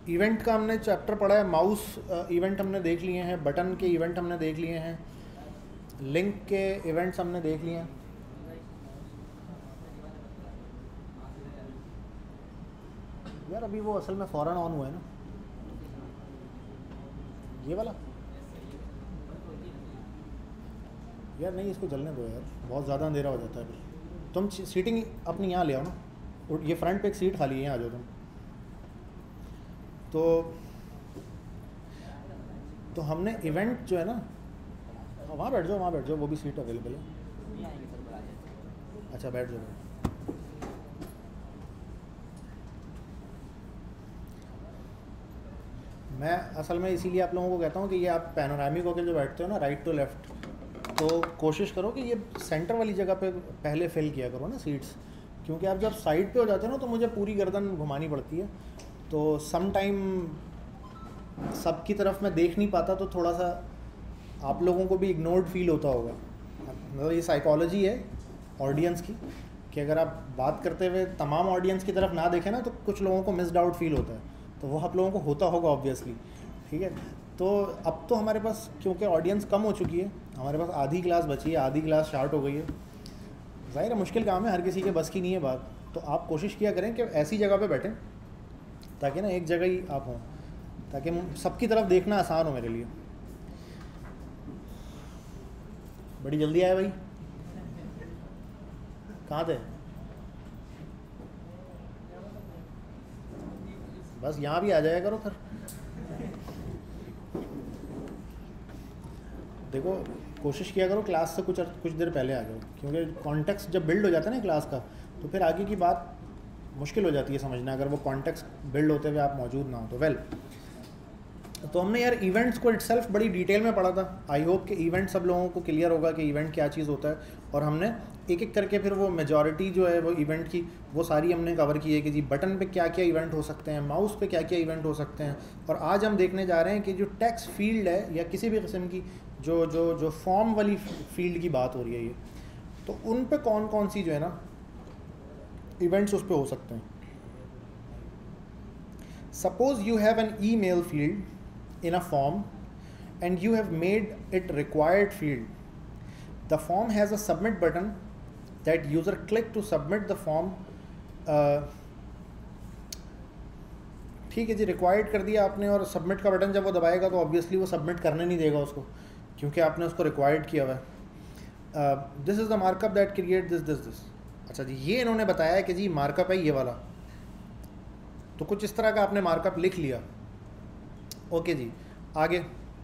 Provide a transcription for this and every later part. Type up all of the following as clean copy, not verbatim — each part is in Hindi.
इवेंट का हमने चैप्टर पढ़ा है, माउस इवेंट हमने देख लिए हैं, बटन के इवेंट हमने देख लिए हैं, लिंक के इवेंट्स हमने देख लिए हैं। यार अभी वो असल में फ़ौरन ऑन हुआ है ना, ये वाला। यार नहीं, इसको जलने दो यार, बहुत ज़्यादा अंधेरा हो जाता है फिर। तुम सीटिंग अपनी यहाँ ले आओ ना, और ये फ्रंट पे एक सीट खाली है, यहाँ आ जाओ तुम। तो हमने इवेंट जो है ना, वहाँ बैठ जाओ, वहाँ बैठ जाओ, वो भी सीट अवेलेबल है। अच्छा बैठ जाओ। मैं असल में इसीलिए आप लोगों को कहता हूँ कि ये आप पैनोरामिक होकर जो बैठते हो ना, राइट टू लेफ़्ट, तो कोशिश करो कि ये सेंटर वाली जगह पे पहले फिल किया करो ना सीट्स, क्योंकि आप जब साइड पे हो जाते हो ना तो मुझे पूरी गर्दन घुमानी पड़ती है, तो सम टाइम सबकी तरफ मैं देख नहीं पाता, तो थोड़ा सा आप लोगों को भी इग्नोर्ड फील होता होगा। मतलब ये साइकोलॉजी है ऑडियंस की, कि अगर आप बात करते हुए तमाम ऑडियंस की तरफ ना देखें ना तो कुछ लोगों को मिस्ड आउट फील होता है, तो वो आप लोगों को होता होगा ऑब्वियसली, ठीक है। तो अब तो हमारे पास क्योंकि ऑडियंस कम हो चुकी है, हमारे पास आधी क्लास बची है, आधी क्लास स्टार्ट हो गई है। ज़ाहिर है मुश्किल काम है, हर किसी के बस की नहीं है बात, तो आप कोशिश किया करें कि ऐसी जगह पे बैठें ताकि ना एक जगह ही आप हों, ताकि सबकी तरफ देखना आसान हो मेरे लिए। बड़ी जल्दी आए भाई, कहाँ थे? बस यहाँ भी आ जाया करो फिर। देखो कोशिश किया करो क्लास से कुछ देर पहले आ जाओ, क्योंकि कॉन्टेक्स्ट जब बिल्ड हो जाता है ना क्लास का, तो फिर आगे की बात मुश्किल हो जाती है समझना, अगर वो कॉन्टेक्स्ट बिल्ड होते हुए आप मौजूद ना हो तो। तो हमने यार इवेंट्स को इटसेल्फ बड़ी डिटेल में पढ़ा था। आई होप कि इवेंट सब लोगों को क्लियर होगा कि इवेंट क्या चीज़ होता है, और हमने एक एक करके फिर वो मेजॉरिटी जो है वो इवेंट की वो सारी हमने कवर की है कि जी बटन पे क्या क्या इवेंट हो सकते हैं, माउस पे क्या क्या इवेंट हो सकते हैं। और आज हम देखने जा रहे हैं कि जो टेक्स्ट फील्ड है या किसी भी किस्म की जो जो जो फॉर्म वाली फील्ड की बात हो रही है ये, तो उन पे कौन कौन सी जो है ना इवेंट्स उस पे हो सकते हैं। Suppose you have an email field in a form and you have made it required field. The form has a submit button that user click to submit the form. ठीक है जी, रिक्वायर्ड कर दिया आपने, और सबमिट का बटन जब वो दबाएगा तो ऑब्वियसली वो सबमिट करने नहीं देगा उसको, क्योंकि आपने उसको रिक्वायर्ड किया हुआ है। This is the markup that create this this this. अच्छा जी, ये इन्होंने बताया है कि जी मार्कअप है ये वाला, तो कुछ इस तरह का आपने मार्कअप लिख लिया। ओके जी, आगे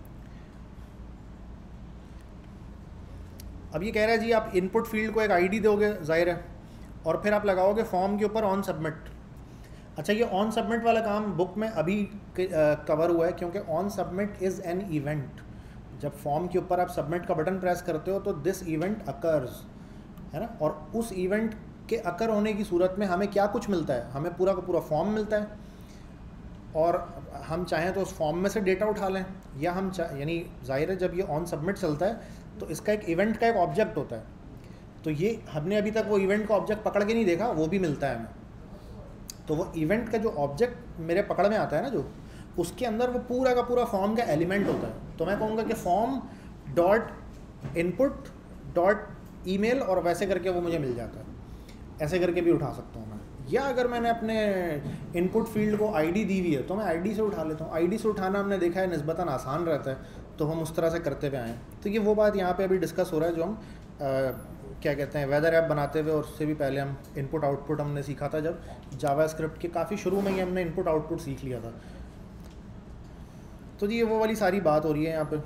अब ये कह रहा है जी आप इनपुट फील्ड को एक आईडी दोगे, जाहिर है, और फिर आप लगाओगे फॉर्म के ऊपर ऑन सबमिट। अच्छा, ये ऑन सबमिट वाला काम बुक में अभी कवर हुआ है, क्योंकि on submit is an event. जब फॉर्म के ऊपर आप सबमिट का बटन प्रेस करते हो तो दिस इवेंट अकर्स, है ना, और उस इवेंट के अकर होने की सूरत में हमें क्या कुछ मिलता है, हमें पूरा का पूरा फॉर्म मिलता है, और हम चाहें तो उस फॉर्म में से डेटा उठा लें, या हम यानी जाहिर है जब ये ऑन सबमिट चलता है तो इसका एक इवेंट का एक ऑब्जेक्ट होता है, तो ये हमने अभी तक वो इवेंट का ऑब्जेक्ट पकड़ के नहीं देखा, वो भी मिलता है हमें। तो वो इवेंट का जो ऑब्जेक्ट मेरे पकड़ में आता है ना, जो उसके अंदर वो पूरा का पूरा फॉर्म का एलिमेंट होता है। तो मैं कहूँगा कि form dot input dot email, और वैसे करके वो मुझे मिल जाता है, ऐसे करके भी उठा सकता हूँ मैं। या अगर मैंने अपने इनपुट फील्ड को आईडी दी हुई है तो मैं आईडी से उठा लेता हूँ। आईडी से उठाना हमने देखा है निस्बतन आसान रहता है, तो हम उस तरह से करते हुए आए। तो ये वो बात यहाँ पे अभी डिस्कस हो रहा है जो हम क्या कहते हैं वेदर ऐप बनाते हुए, और उससे भी पहले हम इनपुट आउटपुट हमने सीखा था, जब जावास्क्रिप्ट के काफ़ी शुरू में ही हमने इनपुट आउटपुट सीख लिया था। तो जी ये वो वाली सारी बात हो रही है यहाँ पे।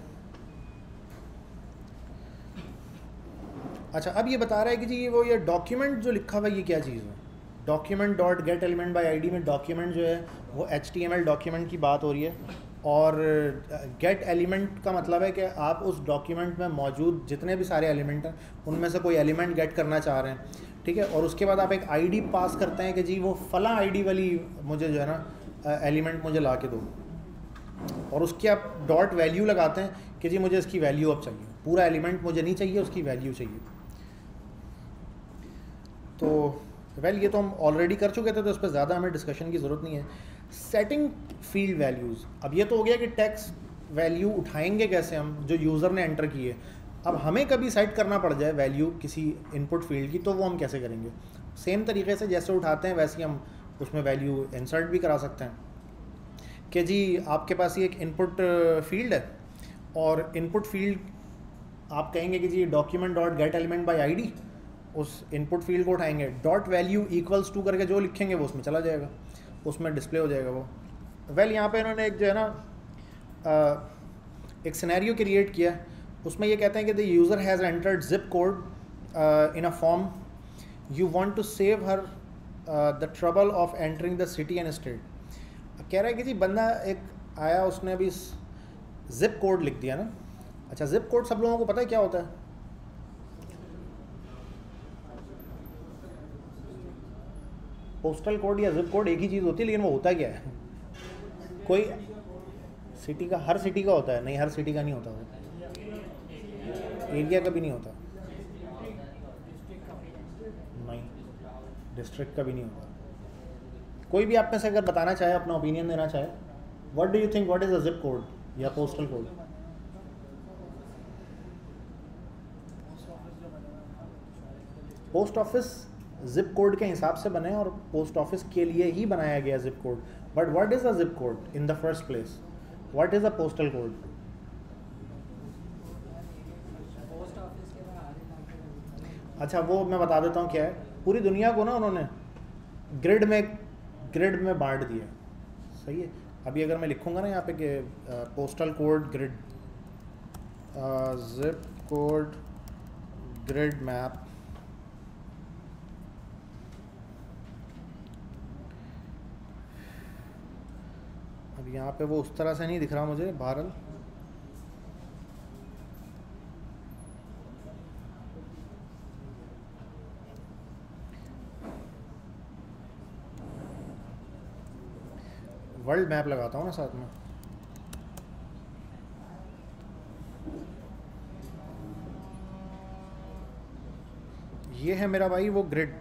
अच्छा, अब ये बता रहा है कि जी ये डॉक्यूमेंट जो लिखा हुआ है ये क्या चीज़ है। Document dot get element by ID में डॉक्यूमेंट जो है वो HTML डॉक्यूमेंट की बात हो रही है, और गेट एलिमेंट का मतलब है कि आप उस डॉक्यूमेंट में मौजूद जितने भी सारे एलिमेंट हैं उनमें से कोई एलिमेंट गेट करना चाह रहे हैं, ठीक है। और उसके बाद आप एक आईडी पास करते हैं कि जी वो फला आईडी वाली मुझे जो है ना एलिमेंट मुझे ला के दो, और उसकी आप डॉट वैल्यू लगाते हैं कि जी मुझे इसकी वैल्यू अब चाहिए, पूरा एलिमेंट मुझे नहीं चाहिए, उसकी वैल्यू चाहिए। तो वेल ये तो हम ऑलरेडी कर चुके थे, तो इस पर ज़्यादा हमें डिस्कशन की ज़रूरत नहीं है। सेटिंग फील्ड वैल्यूज़, अब ये तो हो गया कि टेक्स्ट वैल्यू उठाएंगे कैसे हम जो यूज़र ने एंटर की है। अब हमें कभी सेट करना पड़ जाए वैल्यू किसी इनपुट फील्ड की, तो वो हम कैसे करेंगे? सेम तरीके से जैसे उठाते हैं वैसे ही हम उसमें वैल्यू इंसर्ट भी करा सकते हैं कि जी आपके पास ये एक इनपुट फील्ड है, और इनपुट फील्ड आप कहेंगे कि जी document dot get element by I D, उस इनपुट फील्ड को उठाएंगे, डॉट वैल्यू इक्वल्स टू करके जो लिखेंगे वो उसमें चला जाएगा, उसमें डिस्प्ले हो जाएगा वो। वेल यहाँ पे इन्होंने एक जो है ना एक सिनेरियो क्रिएट किया है, उसमें ये कहते हैं कि the user has entered zip code in a form, you want to save her the trouble of entering the city and state. कह रहा है कि जी बंदा एक आया, उसने अभी जिप कोड लिख दिया ना। अच्छा, जिप कोड सब लोगों को पता है क्या होता है? पोस्टल कोड या जिप कोड एक ही चीज़ होती है, लेकिन वो होता क्या है? कोई सिटी का, हर सिटी का होता है? नहीं, हर सिटी का नहीं होता, वो एरिया का भी नहीं होता, नहीं डिस्ट्रिक्ट का भी नहीं होता। कोई भी आप में से अगर बताना चाहे, अपना ओपिनियन देना चाहे, what do you think, what is a zip code या postal code? Post office zip code के हिसाब से बने और पोस्ट ऑफिस के लिए ही बनाया गया zip code, but what is a zip code in the first place? What is a postal code? अच्छा, वो मैं बता देता हूँ क्या है। पूरी दुनिया को ना उन्होंने ग्रिड में बांट दिया, सही है। अभी अगर मैं लिखूँगा ना यहाँ पे कि postal code grid, zip code grid map, अब यहाँ पे वो उस तरह से नहीं दिख रहा मुझे, बहरहाल वर्ल्ड मैप लगाता हूँ ना साथ में। ये है मेरा भाई वो ग्रिड,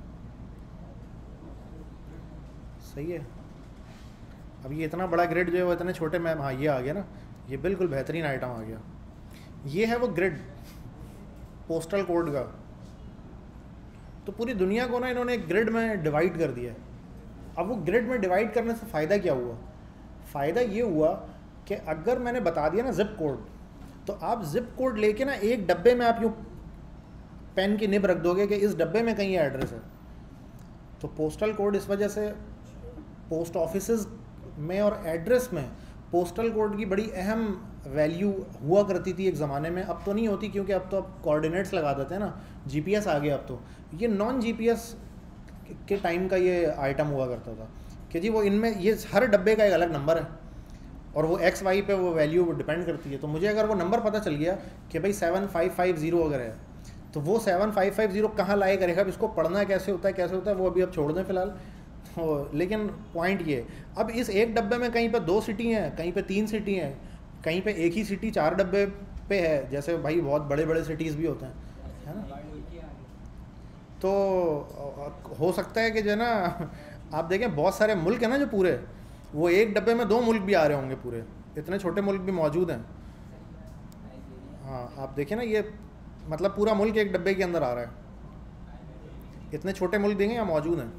सही है। अब ये इतना बड़ा ग्रिड जो है वो इतने छोटे मैप, हाँ ये आ गया ना, ये बिल्कुल बेहतरीन आइटम आ गया। ये है वो ग्रिड पोस्टल कोड का। तो पूरी दुनिया को ना इन्होंने ग्रिड में डिवाइड कर दिया। अब वो ग्रिड में डिवाइड करने से फ़ायदा क्या हुआ? फ़ायदा ये हुआ कि अगर मैंने बता दिया ना जिप कोड, तो आप जिप कोड लेके ना एक डब्बे में आप यूँ पेन की निब रख दोगे कि इस डब्बे में कहीं एड्रेस है। तो पोस्टल कोड इस वजह से पोस्ट ऑफिसेज में और एड्रेस में पोस्टल कोड की बड़ी अहम वैल्यू हुआ करती थी एक ज़माने में। अब तो नहीं होती, क्योंकि अब तो अब कोऑर्डिनेट्स लगा देते हैं ना, जीपीएस आ गया अब तो। ये नॉन जीपीएस के टाइम का ये आइटम हुआ करता था कि जी वो इनमें ये हर डब्बे का एक अलग नंबर है, और वो एक्स वाई पे वो वैल्यू डिपेंड करती है। तो मुझे अगर वो नंबर पता चल गया कि भाई 7550 अगर है, तो वो 7550 कहाँ लाए करेगा, अब इसको पढ़ना कैसे होता है वो अभी अब छोड़ दें फ़िलहाल। तो लेकिन पॉइंट ये, अब इस एक डब्बे में कहीं पे 2 सिटी हैं, कहीं पे 3 सिटी हैं, कहीं पे एक ही सिटी 4 डब्बे पे है, जैसे भाई बहुत बड़े बड़े सिटीज़ भी होते हैं, है ना। तो हो सकता है कि जो है ना, आप देखें बहुत सारे मुल्क हैं ना जो पूरे, वो एक डब्बे में 2 मुल्क भी आ रहे होंगे पूरे, इतने छोटे मुल्क भी मौजूद हैं। हाँ आप देखें ना, ये मतलब पूरा मुल्क एक डब्बे के अंदर आ रहा है, इतने छोटे मुल्क देंगे यहाँ मौजूद हैं।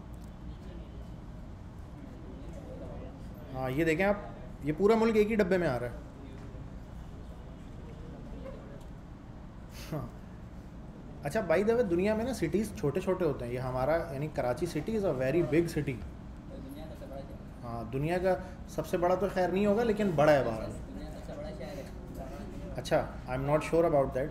हाँ ये देखें आप, ये पूरा मुल्क एक ही डब्बे में आ रहा है। हाँ अच्छा, बाय द वे दुनिया में ना सिटीज़ छोटे छोटे होते हैं। ये हमारा यानी Karachi city is a very big city. हाँ दुनिया का सबसे बड़ा तो खैर नहीं होगा, लेकिन बड़ा है बाहर। अच्छा, I am not sure about that.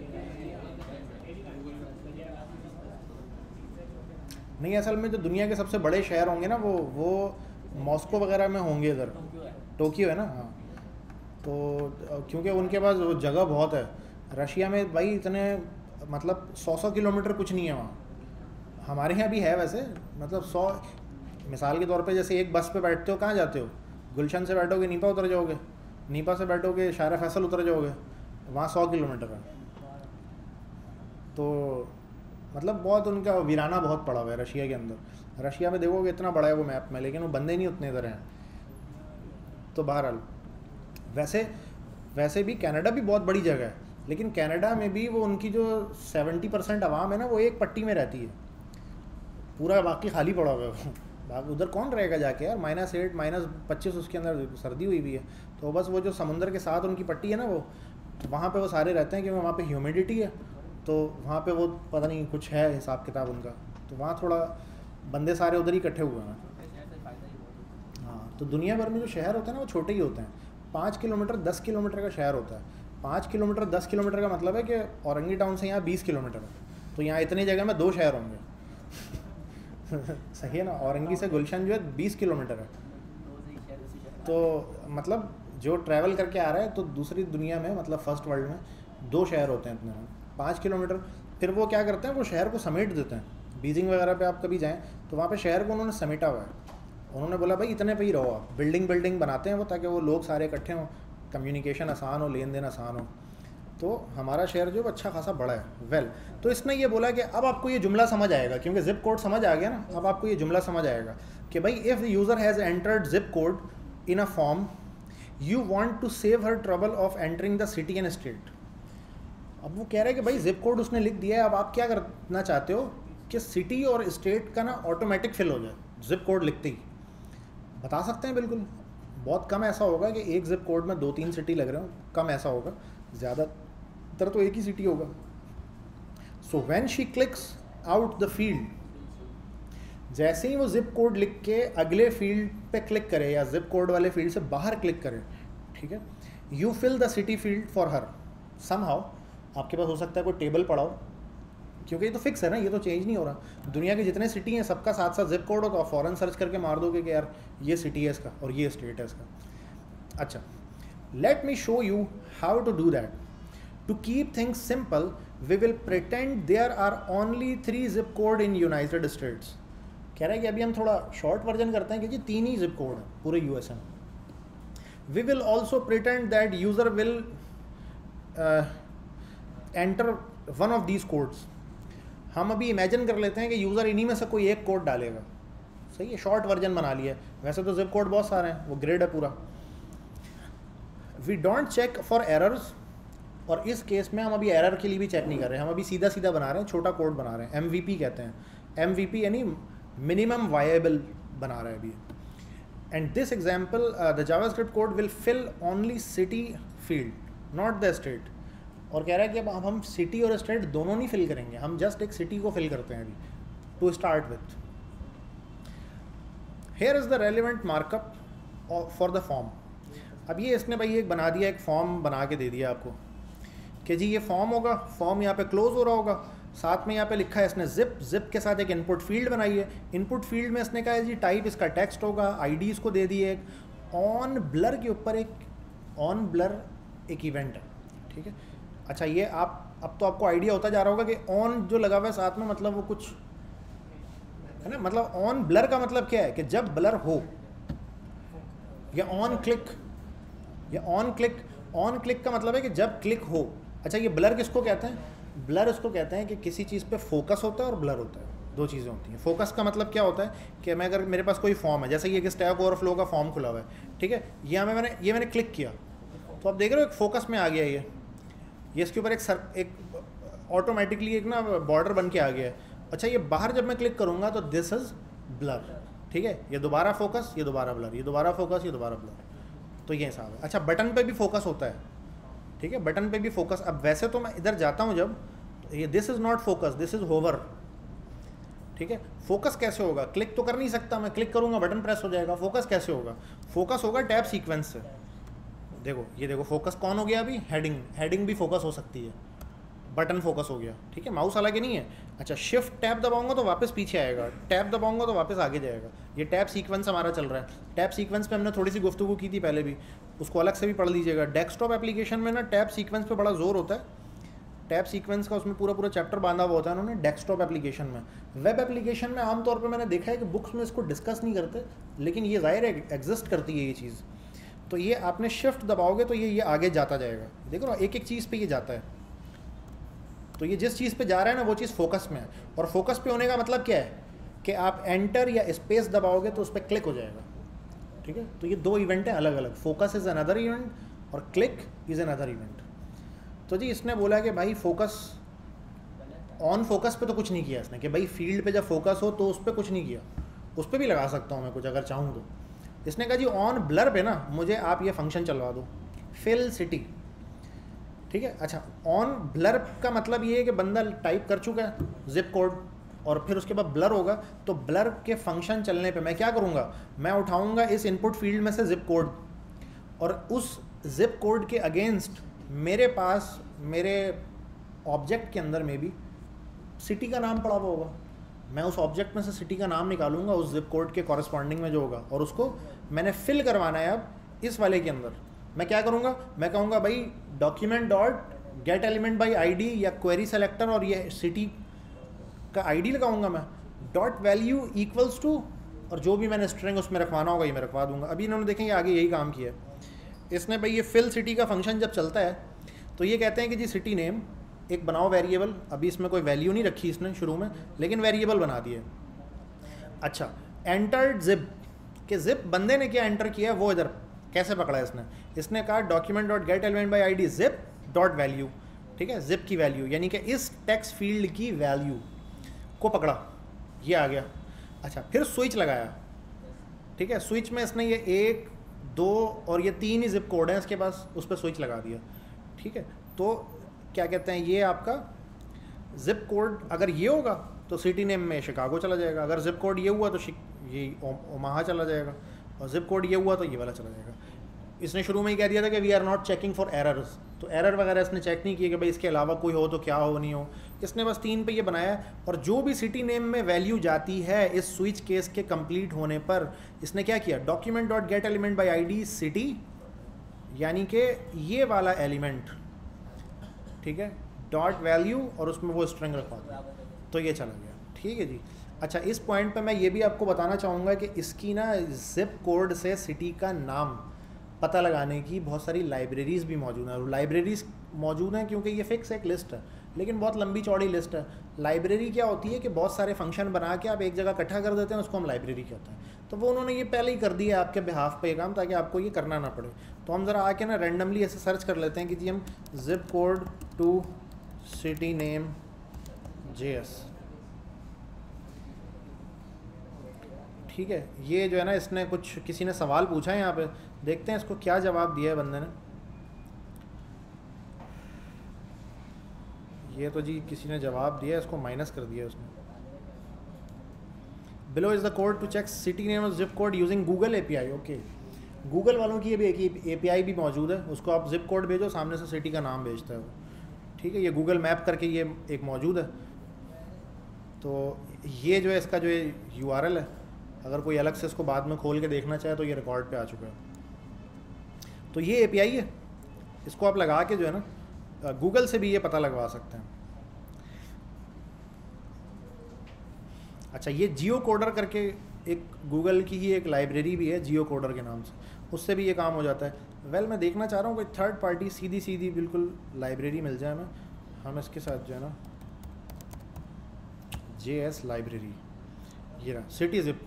नहीं, असल में जो दुनिया के सबसे बड़े शहर होंगे ना, वो मॉस्को वगैरह में होंगे, इधर टोक्यो है ना। हाँ तो क्योंकि उनके पास वो जगह बहुत है। रशिया में भाई इतने मतलब 100 किलोमीटर कुछ नहीं है वहाँ। हमारे यहाँ भी है वैसे, मतलब 100 मिसाल के तौर पे, जैसे एक बस पे बैठते हो, कहाँ जाते हो? गुलशन से बैठोगे नीपा उतर जाओगे, नीपा से बैठोगे शारा फैसल उतर जाओगे, वहाँ 100 किलोमीटर है। तो मतलब बहुत उनका वीराना बहुत पड़ा हुआ है रशिया के अंदर। रशिया में देखोगे इतना बड़ा है वो मैप में, लेकिन वो बंदे नहीं उतने इधर हैं। तो बहरहाल वैसे वैसे भी कनाडा भी बहुत बड़ी जगह है, लेकिन कनाडा में भी वो उनकी जो 70% आवाम है ना, वो एक पट्टी में रहती है, पूरा बाकी खाली पड़ा हुआ है वो। उधर कौन रहेगा जाके यार, -8 -25 उसके अंदर सर्दी हुई हुई है। तो बस वो जो समुंदर के साथ उनकी पट्टी है ना, वो वहाँ पे वो सारे रहते हैं, क्योंकि वहाँ पे ह्यूमिडिटी है, तो वहाँ पे वो पता नहीं कुछ है हिसाब किताब उनका, तो वहाँ थोड़ा बंदे सारे उधर ही इकट्ठे हुए हैं। हाँ, तो दुनिया भर में जो शहर होते हैं ना वो छोटे ही होते हैं। 5 किलोमीटर 10 किलोमीटर का शहर होता है। 5 किलोमीटर 10 किलोमीटर का मतलब है कि औरंगी टाउन से यहाँ 20 किलोमीटर है, तो यहाँ इतनी जगह में 2 शहर होंगे। सही है ना, औरंगी से गुलशन जो है 20 किलोमीटर है, तो मतलब जो ट्रैवल करके आ रहा है तो दूसरी दुनिया में, मतलब फर्स्ट वर्ल्ड में 2 शहर होते हैं इतने में, 5 किलोमीटर। फिर वो क्या करते हैं, वो शहर को समेट देते हैं। बीजिंग वगैरह पे आप कभी जाएं तो वहाँ पे शहर को उन्होंने समेटा हुआ है। उन्होंने बोला भाई इतने पे ही रहो आप, बिल्डिंग बनाते हैं वो, ताकि वो लोग सारे इकट्ठे हों, कम्युनिकेशन आसान हो, लेन देन आसान हो। तो हमारा शहर जो अच्छा खासा बड़ा है। तो इसने ये बोला कि अब आपको ये जुमला समझ आएगा, क्योंकि जिप कोड समझ आ गया ना, अब आपको ये जुमला समझ आएगा कि भाई if the user has entered zip code in a form, you want to save her trouble of entering the city and state. अब वो कह रहा है कि भाई जिप कोड उसने लिख दिया है, अब आप क्या करना चाहते हो कि सिटी और स्टेट का ना ऑटोमेटिक फिल हो जाए जिप कोड लिखते ही। बता सकते हैं बिल्कुल, बहुत कम ऐसा होगा कि एक जिप कोड में 2-3 सिटी लग रहे हो, कम ऐसा होगा, ज़्यादातर तो एक ही सिटी होगा। So when she clicks out the field, जैसे ही वो जिप कोड लिख के अगले फील्ड पे क्लिक करे या जिप कोड वाले फील्ड से बाहर क्लिक करे, ठीक है, you fill the city field for her somehow. आपके पास हो सकता है कोई टेबल पड़ा हो, क्योंकि ये तो फिक्स है ना, ये तो चेंज नहीं हो रहा। दुनिया के जितने सिटी हैं सबका साथ साथ जिप कोड हो, तो आप फ़ौरन सर्च करके मार दोगे कि यार ये सिटी है इसका और ये स्टेट है इसका। अच्छा, let me show you how to do that. To keep things simple we will pretend there are only 3 zip code in United States. कह रहा है कि अभी हम थोड़ा शॉर्ट वर्जन करते हैं, क्योंकि 3 ही जिप कोड हैं पूरे यूएसए में। We will also pretend that user will enter one of these codes. हम अभी इमेजिन कर लेते हैं कि यूज़र इन्हीं में से कोई एक कोड डालेगा। सही है, शॉर्ट वर्जन बना लिया। वैसे तो जिप कोड बहुत सारे हैं, वो ग्रेड है पूरा। We don't check for errors, और इस केस में हम अभी एरर के लिए भी चेक नहीं कर रहे हैं, हम अभी सीधा सीधा बना रहे हैं, छोटा कोड बना रहे हैं। MVP कहते हैं, MVP यानी मिनिमम वायबल बना रहे हैं अभी। And this example the JavaScript code will fill only city field, not the state. और कह रहा है कि अब हम सिटी और स्टेट दोनों नहीं फिल करेंगे, हम जस्ट एक सिटी को फिल करते हैं अभी to start with. Here is the relevant markup for the form. अब ये इसने भाई एक बना दिया, एक फॉर्म बना के दे दिया आपको कि जी ये फॉर्म होगा, फॉर्म यहाँ पे क्लोज हो रहा होगा, साथ में यहाँ पे लिखा है इसने जिप के साथ एक इनपुट फील्ड बनाई है। इनपुट फील्ड में इसने कहा है जी टाइप इसका टेक्स्ट होगा, ID इसको दे दी है। ऑन ब्लर के ऊपर एक ऑन ब्लर एक इवेंट है, ठीक है। अच्छा, ये आप अब तो आपको आइडिया होता जा रहा होगा कि ऑन जो लगा हुआ है साथ में, मतलब वो कुछ है ना, मतलब ऑन ब्लर का मतलब क्या है कि जब ब्लर हो, या ऑन क्लिक, या ऑन क्लिक का मतलब है कि जब क्लिक हो। अच्छा, ये ब्लर किसको कहते हैं? ब्लर उसको कहते हैं कि किसी चीज़ पे फोकस होता है और ब्लर होता है, 2 चीज़ें होती हैं। फोकस का मतलब क्या होता है कि मैं अगर मेरे पास कोई फॉर्म है, जैसे ये कि स्टैक ओवरफ्लो का फॉर्म खुला हुआ है, ठीक है, यहाँ मैंने क्लिक किया तो आप देख रहे हो एक फोकस में आ गया ये इसके ऊपर एक ऑटोमेटिकली एक ना बॉर्डर बन के आ गया है। अच्छा, ये बाहर जब मैं क्लिक करूँगा तो दिस इज़ ब्लर, ठीक है, ये दोबारा फोकस, ये दोबारा ब्लर, ये दोबारा फोकस, ये दोबारा ब्लर, तो ये हिसाब है। अच्छा, बटन पे भी फोकस होता है, ठीक है, बटन पे भी फोकस। अब वैसे तो मैं इधर जाता हूँ जब, तो ये this is not focus, this is hover, ठीक है। फोकस कैसे होगा? क्लिक तो कर नहीं सकता मैं, क्लिक करूँगा बटन प्रेस हो जाएगा। फोकस कैसे होगा? फोकस होगा टैब सीक्वेंस से। देखो, ये देखो फोकस कौन हो गया अभी? हेडिंग भी फोकस हो सकती है, बटन फोकस हो गया, ठीक है, माउस हालांकि नहीं है। अच्छा, शिफ्ट टैब दबाऊंगा तो वापस पीछे आएगा, टैब दबाऊंगा तो वापस आगे जाएगा। ये टैब सीक्वेंस हमारा चल रहा है। टैब सीक्वेंस पे हमने थोड़ी सी गुफ्तगू की थी पहले भी, उसको अलग से भी पढ़ लीजिएगा। डेस्कटॉप एप्लीकेशन में ना टैब सीक्वेंस पे बड़ा जोर होता है। टैब सीक्वेंस का उसमें पूरा चैप्टर बांधा हुआ होता है उन्होंने डेस्कटॉप एप्लीकेशन में। वेब एप्लीकेशन में आमतौर पर मैंने देखा है कि बुक्स में इसको डिस्कस नहीं करते, लेकिन ये ज़ाहिर है एग्जिस्ट करती है ये चीज़। तो ये आपने शिफ्ट दबाओगे तो ये आगे जाता जाएगा। देखो ना, एक एक चीज़ पे ये जाता है। तो ये जिस चीज़ पे जा रहा है ना वो चीज़ फोकस में है, और फोकस पे होने का मतलब क्या है कि आप एंटर या स्पेस दबाओगे तो उस पर क्लिक हो जाएगा, ठीक है। तो ये दो इवेंट हैं अलग अलग, फोकस इज़ अनदर इवेंट और क्लिक इज़ अनदर इवेंट। तो जी इसने बोला कि भाई फोकस, ऑन फोकस पे तो कुछ नहीं किया इसने, कि भाई फील्ड पे जब फोकस हो तो उस पर कुछ नहीं किया, उस पर भी लगा सकता हूँ मैं कुछ अगर चाहूँ तो। इसने कहा जी ऑन ब्लर पे ना मुझे आप ये फंक्शन चलवा दो, फिल सिटी, ठीक है। अच्छा, ऑन ब्लर का मतलब ये है कि बंदा टाइप कर चुका है जिप कोड और फिर उसके बाद ब्लर होगा, तो ब्लर के फंक्शन चलने पे मैं क्या करूँगा, मैं उठाऊँगा इस इनपुट फील्ड में से जिप कोड, और उस जिप कोड के अगेंस्ट मेरे पास मेरे ऑब्जेक्ट के अंदर में भी सिटी का नाम पड़ा हुआ होगा, मैं उस ऑब्जेक्ट में से सिटी का नाम निकालूंगा उस जिप कोड के कॉरस्पॉन्डिंग में जो होगा, और उसको मैंने फिल करवाना है अब इस वाले के अंदर। मैं क्या करूँगा, मैं कहूँगा भाई document dot get element by ID या क्वेरी सेलेक्टर, और ये सिटी का आईडी लगाऊंगा मैं, डॉट वैल्यू इक्वल्स टू, और जो भी मैंने स्ट्रिंग उसमें रखवाना होगा ये मैं रखवा दूंगा। अभी इन्होंने देखेंगे आगे यही काम किया है इसने। भाई ये फिल सिटी का फंक्शन जब चलता है तो ये कहते हैं कि जी सिटी नेम एक बनाओ वेरिएबल, अभी इसमें कोई वैल्यू नहीं रखी इसने शुरू में, लेकिन वेरिएबल बना दिए। अच्छा, एंटर्ड जिप, कि जिप बंदे ने क्या एंटर किया है वो इधर कैसे पकड़ा है इसने कहा document dot get element by ID zip dot value, ठीक है, जिप की वैल्यू, यानी कि इस टेक्स्ट फील्ड की वैल्यू को पकड़ा, ये आ गया। अच्छा, फिर स्विच लगाया, ठीक है, स्विच में इसने ये 1 2 और ये 3 ही जिप कोड हैं इसके पास, उस पर स्विच लगा दिया, ठीक है। तो क्या कहते हैं, ये आपका जिप कोड अगर ये होगा तो सिटी नेम में शिकागो चला जाएगा, अगर जिप कोड ये हुआ तो ये ओमाहा चला जाएगा, और जिप कोड ये हुआ तो ये वाला चला जाएगा। इसने शुरू में ही कह दिया था कि we are not checking for errors, तो एरर वगैरह इसने चेक नहीं किया कि भाई इसके अलावा कोई हो तो क्या हो नहीं हो, इसने बस 3 पे ये बनाया। और जो भी सिटी नेम में वैल्यू जाती है इस स्विच केस के कंप्लीट होने पर इसने क्या किया, document dot get element by ID city, यानी कि ये वाला एलिमेंट, ठीक है, डॉट वैल्यू, और उसमें वो स्ट्रिंग रखवा दिया, तो ये चला गया, ठीक है जी। अच्छा, इस पॉइंट पे मैं ये भी आपको बताना चाहूँगा कि इसकी ना जिप कोड से सिटी का नाम पता लगाने की बहुत सारी लाइब्रेरीज़ भी मौजूद हैं, और लाइब्रेरीज़ मौजूद हैं क्योंकि ये फिक्स एक लिस्ट है, लेकिन बहुत लंबी चौड़ी लिस्ट है। लाइब्रेरी क्या होती है कि बहुत सारे फंक्शन बना के आप एक जगह इकट्ठा कर देते हैं, उसको हम लाइब्रेरी कहते हैं। तो वो उन्होंने ये पहले ही कर दिया है आपके बिहाफ पे ये काम, ताकि आपको ये करना ना पड़े। तो हम ज़रा आके ना रैंडमली ऐसे सर्च कर लेते हैं कि जी हम zip code to city name JS, ठीक है। ये जो है ना, इसने कुछ किसी ने सवाल पूछा है यहाँ पे, देखते हैं इसको क्या जवाब दिया है बंदे ने। ये तो जी किसी ने जवाब दिया, इसको माइनस कर दिया उसने। Below is the code to check city name of zip code using Google API, okay. Google वालों की भी एक API भी मौजूद है, उसको आप जिप कोड भेजो, सामने से सिटी का नाम भेजता है वो, ठीक है। ये गूगल मैप करके ये एक मौजूद है। तो ये जो है इसका जो URL है, अगर कोई अलग से इसको बाद में खोल के देखना चाहे तो ये रिकॉर्ड पे आ चुका है। तो ये API है, इसको आप लगा के जो है ना गूगल से भी ये पता लगवा सकते हैं। अच्छा, ये जियो कोडर करके एक गूगल की ही एक लाइब्रेरी भी है जियो कोडर के नाम से, उससे भी ये काम हो जाता है। वेल मैं देखना चाह रहा हूँ कोई थर्ड पार्टी सीधी बिल्कुल लाइब्रेरी मिल जाए, हम इसके साथ जो है ना JS लाइब्रेरी, ये रहा सिटी जिप,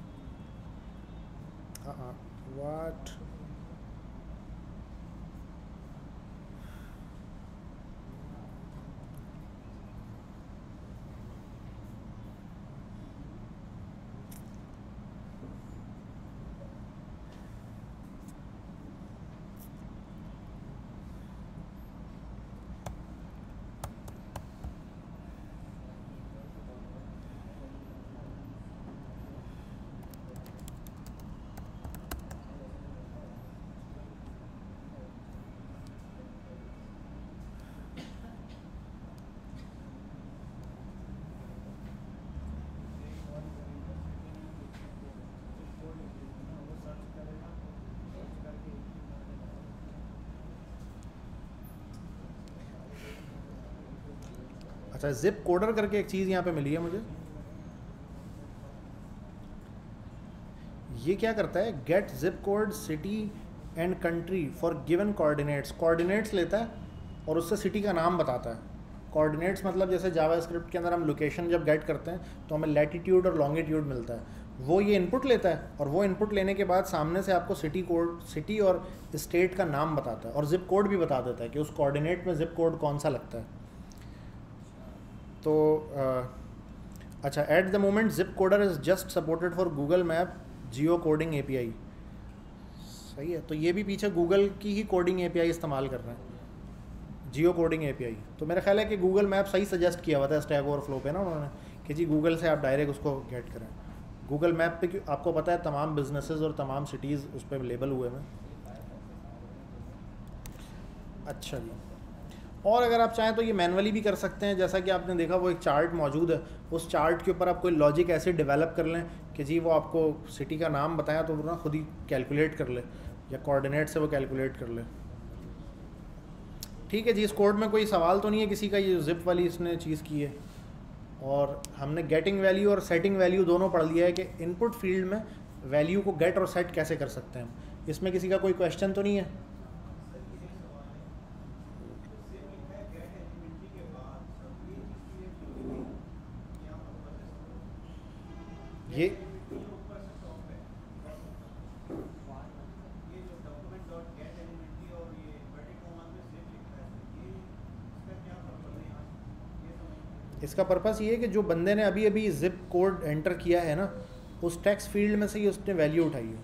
व्हाट, अच्छा जिप कोडर करके एक चीज़ यहाँ पे मिली है मुझे। ये क्या करता है, get zip code city and country for given coordinates, coordinates लेता है और उससे सिटी का नाम बताता है, कोऑर्डिनेट्स मतलब जैसे जावास्क्रिप्ट के अंदर हम लोकेशन जब गेट करते हैं तो हमें लैटिट्यूड और लॉन्गिट्यूड मिलता है, वो ये इनपुट लेता है और वो इनपुट लेने के बाद सामने से आपको सिटी कोड, सिटी और स्टेट का नाम बताता है और जिप कोड भी बता देता है कि उस कोऑर्डिनेट में जिप कोड कौन सा लगता है। तो अच्छा, at the moment zip coder is just supported for Google map geo coding API. सही है, तो ये भी पीछे गूगल की ही कोडिंग एपीआई इस्तेमाल कर रहे हैं, जियो कोडिंग एपीआई। तो मेरा ख्याल है कि गूगल मैप सही सजेस्ट किया हुआ था स्टैक ओवरफ्लो पे ना उन्होंने, कि जी गूगल से आप डायरेक्ट उसको गेट करें। गूगल मैप पे आपको पता है तमाम बिजनेसेस और तमाम सिटीज़ उस पर लेबल हुए हैं। अच्छा जी, और अगर आप चाहें तो ये मैनुअली भी कर सकते हैं, जैसा कि आपने देखा वो एक चार्ट मौजूद है, उस चार्ट के ऊपर आप कोई लॉजिक ऐसे डेवलप कर लें कि जी वो आपको सिटी का नाम बताया तो वो ना खुद ही कैलकुलेट कर ले या कोऑर्डिनेट से वो कैलकुलेट कर ले। ठीक है जी, इस कोड में कोई सवाल तो नहीं है किसी का, ये जिप वाली इसने चीज़ की है। और हमने गेटिंग वैल्यू और सेटिंग वैल्यू दोनों पढ़ लिया है कि इनपुट फील्ड में वैल्यू को गेट और सेट कैसे कर सकते हैं। इसमें किसी का कोई क्वेश्चन तो नहीं है? ये इसका पर्पस ये है कि जो बंदे ने अभी अभी जिप कोड एंटर किया है ना, उस टेक्स्ट फील्ड में से ही उसने वैल्यू उठाई है।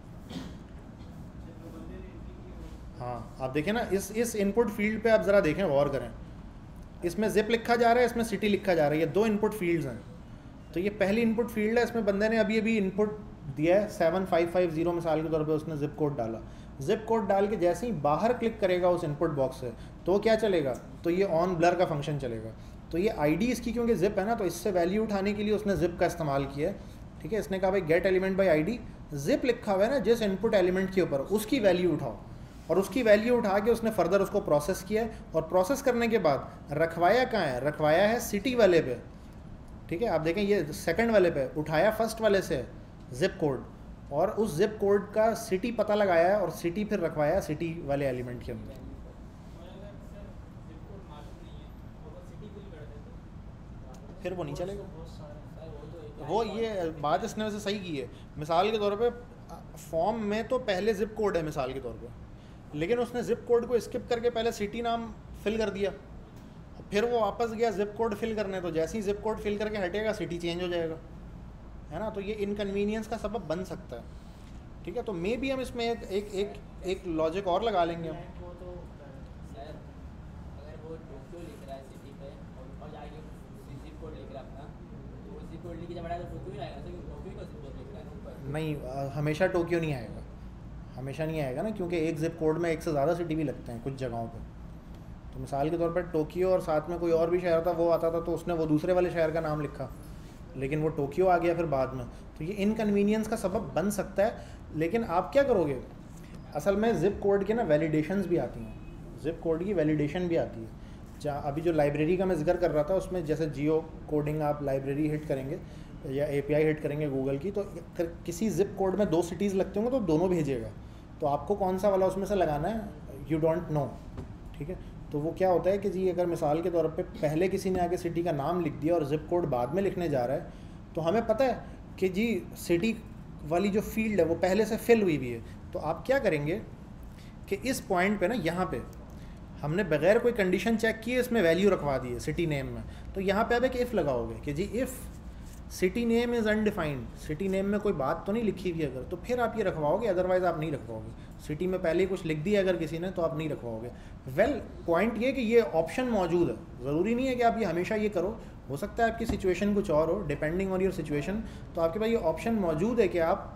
हाँ, आप देखें ना, इस इनपुट फील्ड पे आप ज़रा देखें, गौर करें, इसमें जिप लिखा जा रहा है, इसमें सिटी लिखा जा रहा है, ये दो इनपुट फील्ड्स हैं। तो ये पहली इनपुट फील्ड है, इसमें बंदे ने अभी अभी इनपुट दिया है 7550 मिसाल के तौर पे, उसने जिप कोड डाला। जिप कोड डाल के जैसे ही बाहर क्लिक करेगा उस इनपुट बॉक्स से तो क्या चलेगा, तो ये ऑन ब्लर का फंक्शन चलेगा। तो ये आईडी इसकी क्योंकि जिप है ना, तो इससे वैल्यू उठाने के लिए उसने जिप का इस्तेमाल किया है। ठीक है, इसने कहा भाई get element by ID, zip लिखा हुआ है ना जिस इनपुट एलिमेंट के ऊपर, उसकी वैल्यू उठाओ। और उसकी वैल्यू उठा के उसने फर्दर उसको प्रोसेस किया है, और प्रोसेस करने के बाद रखवाया कहाँ है, रखवाया है सिटी वाले पे। ठीक है, आप देखें ये सेकंड वाले पे, उठाया फर्स्ट वाले से जिप कोड, और उस जिप कोड का सिटी पता लगाया है और सिटी फिर रखवाया सिटी वाले एलिमेंट के अंदर। फिर वो नहीं चलेगा। वो ये बात इसने वैसे सही की है। मिसाल के तौर पे फॉर्म में तो पहले जिप कोड है मिसाल के तौर पे, लेकिन उसने जिप कोड को स्किप करके पहले सिटी नाम फिल कर दिया, फिर वो वापस गया जिप कोड फिल करने, तो जैसे ही जिप कोड फिल करके हटेगा सिटी चेंज हो जाएगा, है ना। तो ये इनकन्वीनियंस का सबब बन सकता है। ठीक है, तो मे भी हम इसमें एक लॉजिक और लगा लेंगे हम। नहीं, हमेशा टोक्यो नहीं आएगा, हमेशा नहीं आएगा ना, क्योंकि एक जिप कोड में एक से ज़्यादा सिटी भी लगते हैं कुछ जगहों पे। तो मिसाल के तौर पर टोक्यो और साथ में कोई और भी शहर था, वो आता था तो उसने वो दूसरे वाले शहर का नाम लिखा, लेकिन वो टोक्यो आ गया फिर बाद में। तो ये इनकन्वीनियंस का सबब बन सकता है। लेकिन आप क्या करोगे, असल में जिप कोड के ना वैलिडेशंस भी आती हैं, जिप कोड की वैलिडेशन भी आती है। जहाँ अभी जो लाइब्रेरी का मैं जिक्र कर रहा था, उसमें जैसे जियो कोडिंग आप लाइब्रेरी हिट करेंगे या एपीआई हिट करेंगे गूगल की, तो अगर किसी जिप कोड में 2 सिटीज़ लगते होंगे तो दोनों भेजेगा। तो आपको कौन सा वाला उसमें से लगाना है, यू डोंट नो। ठीक है, तो वो क्या होता है कि जी अगर मिसाल के तौर पे पहले किसी ने आके सिटी का नाम लिख दिया और जिप कोड बाद में लिखने जा रहा है, तो हमें पता है कि जी सिटी वाली जो फील्ड है वो पहले से फिल हुई हुई है। तो आप क्या करेंगे कि इस पॉइंट पे ना, यहाँ पे हमने बगैर कोई कंडीशन चेक किए इसमें वैल्यू रखवा दी है सिटी नेम में, तो यहाँ पे आप एक इफ़ लगाओगे कि जी if city name is undefined, city name में कोई बात तो नहीं लिखी हुई अगर, तो फिर आप ये रखवाओगे, अदरवाइज़ आप नहीं रखवाओगे। सिटी में पहले ही कुछ लिख दिया अगर किसी ने, तो आप नहीं रखवाओगे। वेल पॉइंट ये कि ये ऑप्शन मौजूद है, ज़रूरी नहीं है कि आप ये हमेशा ये करो, हो सकता है आपकी सिचुएशन कुछ और हो, डिपेंडिंग ऑन योर सिचुएशन। तो आपके पास ये ऑप्शन मौजूद है कि आप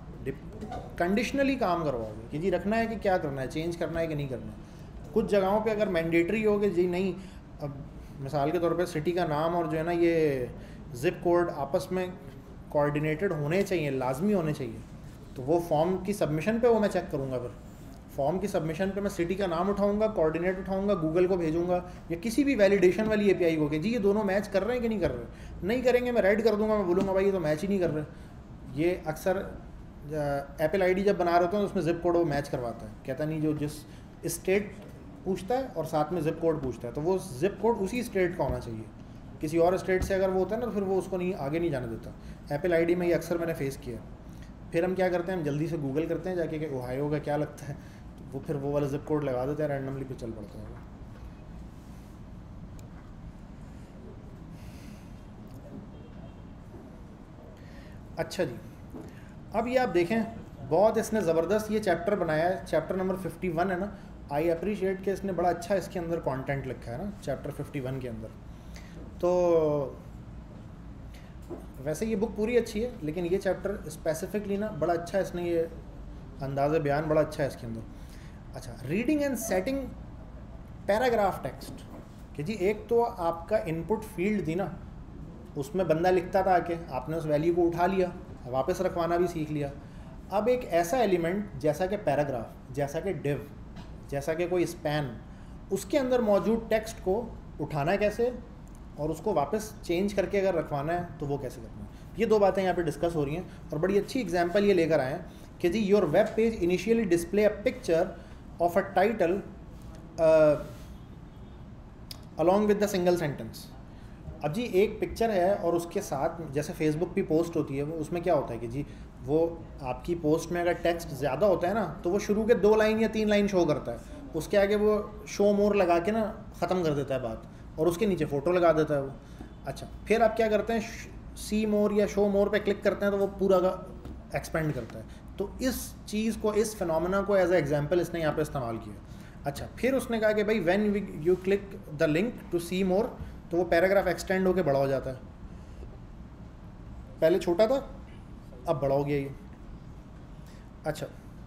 कंडीशनली काम करवाओगे कि जी रखना है कि क्या करना है, चेंज करना है कि नहीं करना है। कुछ जगहों पे अगर मैंडेटरी हो कि जी नहीं, अब मिसाल के तौर पे सिटी का नाम और जो है ना ये जिप कोड आपस में कोऑर्डिनेटेड होने चाहिए, लाजमी होने चाहिए, तो वो फॉर्म की सबमिशन पे वो मैं चेक करूँगा। फिर फॉर्म की सबमिशन पे मैं सिटी का नाम उठाऊँगा, कोऑर्डिनेट उठाऊँगा, गूगल को भेजूँगा या किसी भी वैलिडेशन वाली एपीआई को कि जी ये दोनों मैच कर रहे हैं कि नहीं कर रहे। नहीं करेंगे मैं रेड कर दूँगा, मैं बोलूँगा भाई ये तो मैच ही नहीं कर रहे। ये अक्सर एप्पल आईडी जब बना रहे होते हैं तो उसमें जिप कोड वो मैच करवाता है, कहता नहीं जो जिस स्टेट पूछता है और साथ में जिप कोड पूछता है, तो वो जिप कोड उसी स्टेट का होना चाहिए। किसी और स्टेट से अगर वो होता है ना तो फिर वो उसको नहीं आगे नहीं जाने देता। एप्पल आईडी में ये अक्सर मैंने फेस किया है। फिर हम क्या करते हैं, हम जल्दी से गूगल करते हैं जाके कि ओहायो का क्या लगता है, तो वो फिर वो वाला जिप कोड लगा देते हैं, रैंडमली पे चल पड़ता है। अच्छा जी, अब ये आप देखें, बहुत इसने ज़बरदस्त ये चैप्टर बनाया है, चैप्टर नंबर 51 है ना। आई अप्रिशिएट कि इसने बड़ा अच्छा इसके अंदर कंटेंट लिखा है ना चैप्टर 51 के अंदर। तो वैसे ये बुक पूरी अच्छी है, लेकिन ये चैप्टर स्पेसिफिकली ना बड़ा अच्छा है, इसने ये अंदाज़ बयान बड़ा अच्छा है इसके अंदर। अच्छा, reading and setting paragraph text, कि जी एक तो आपका इनपुट फील्ड थी ना, उसमें बंदा लिखता था आके, आपने उस वैल्यू को उठा लिया, वापस रखवाना भी सीख लिया। अब एक ऐसा एलिमेंट जैसा कि पैराग्राफ, जैसा कि डिव, जैसा कि कोई स्पैन, उसके अंदर मौजूद टेक्स्ट को उठाना कैसे और उसको वापस चेंज करके अगर रखवाना है तो वो कैसे करना है। ये दो बातें यहाँ पे डिस्कस हो रही हैं, और बड़ी अच्छी एग्जांपल ये लेकर आए हैं कि जी your web page initially display a picture of a title along with the single sentence. अब जी एक पिक्चर है और उसके साथ जैसे फेसबुक पे पोस्ट होती है, वो उसमें क्या होता है कि जी वो आपकी पोस्ट में अगर टेक्स्ट ज़्यादा होता है ना तो वो शुरू के 2 लाइन या 3 लाइन शो करता है, उसके आगे वो शो मोर लगा के ना ख़त्म कर देता है बात, और उसके नीचे फ़ोटो लगा देता है वो। अच्छा, फिर आप क्या करते हैं, सी मोर या शो मोर पे क्लिक करते हैं तो वो पूरा का एक्सपेंड करता है। तो इस चीज़ को, इस फिनोमेना को एज ए एग्जाम्पल इसने यहाँ पे इस्तेमाल किया। अच्छा, फिर उसने कहा कि भाई when you click the link to see more, तो वो पैराग्राफ एक्सटेंड होकर बड़ा हो जाता है। पहले छोटा था, अब बड़ा हो गया ये। अच्छा,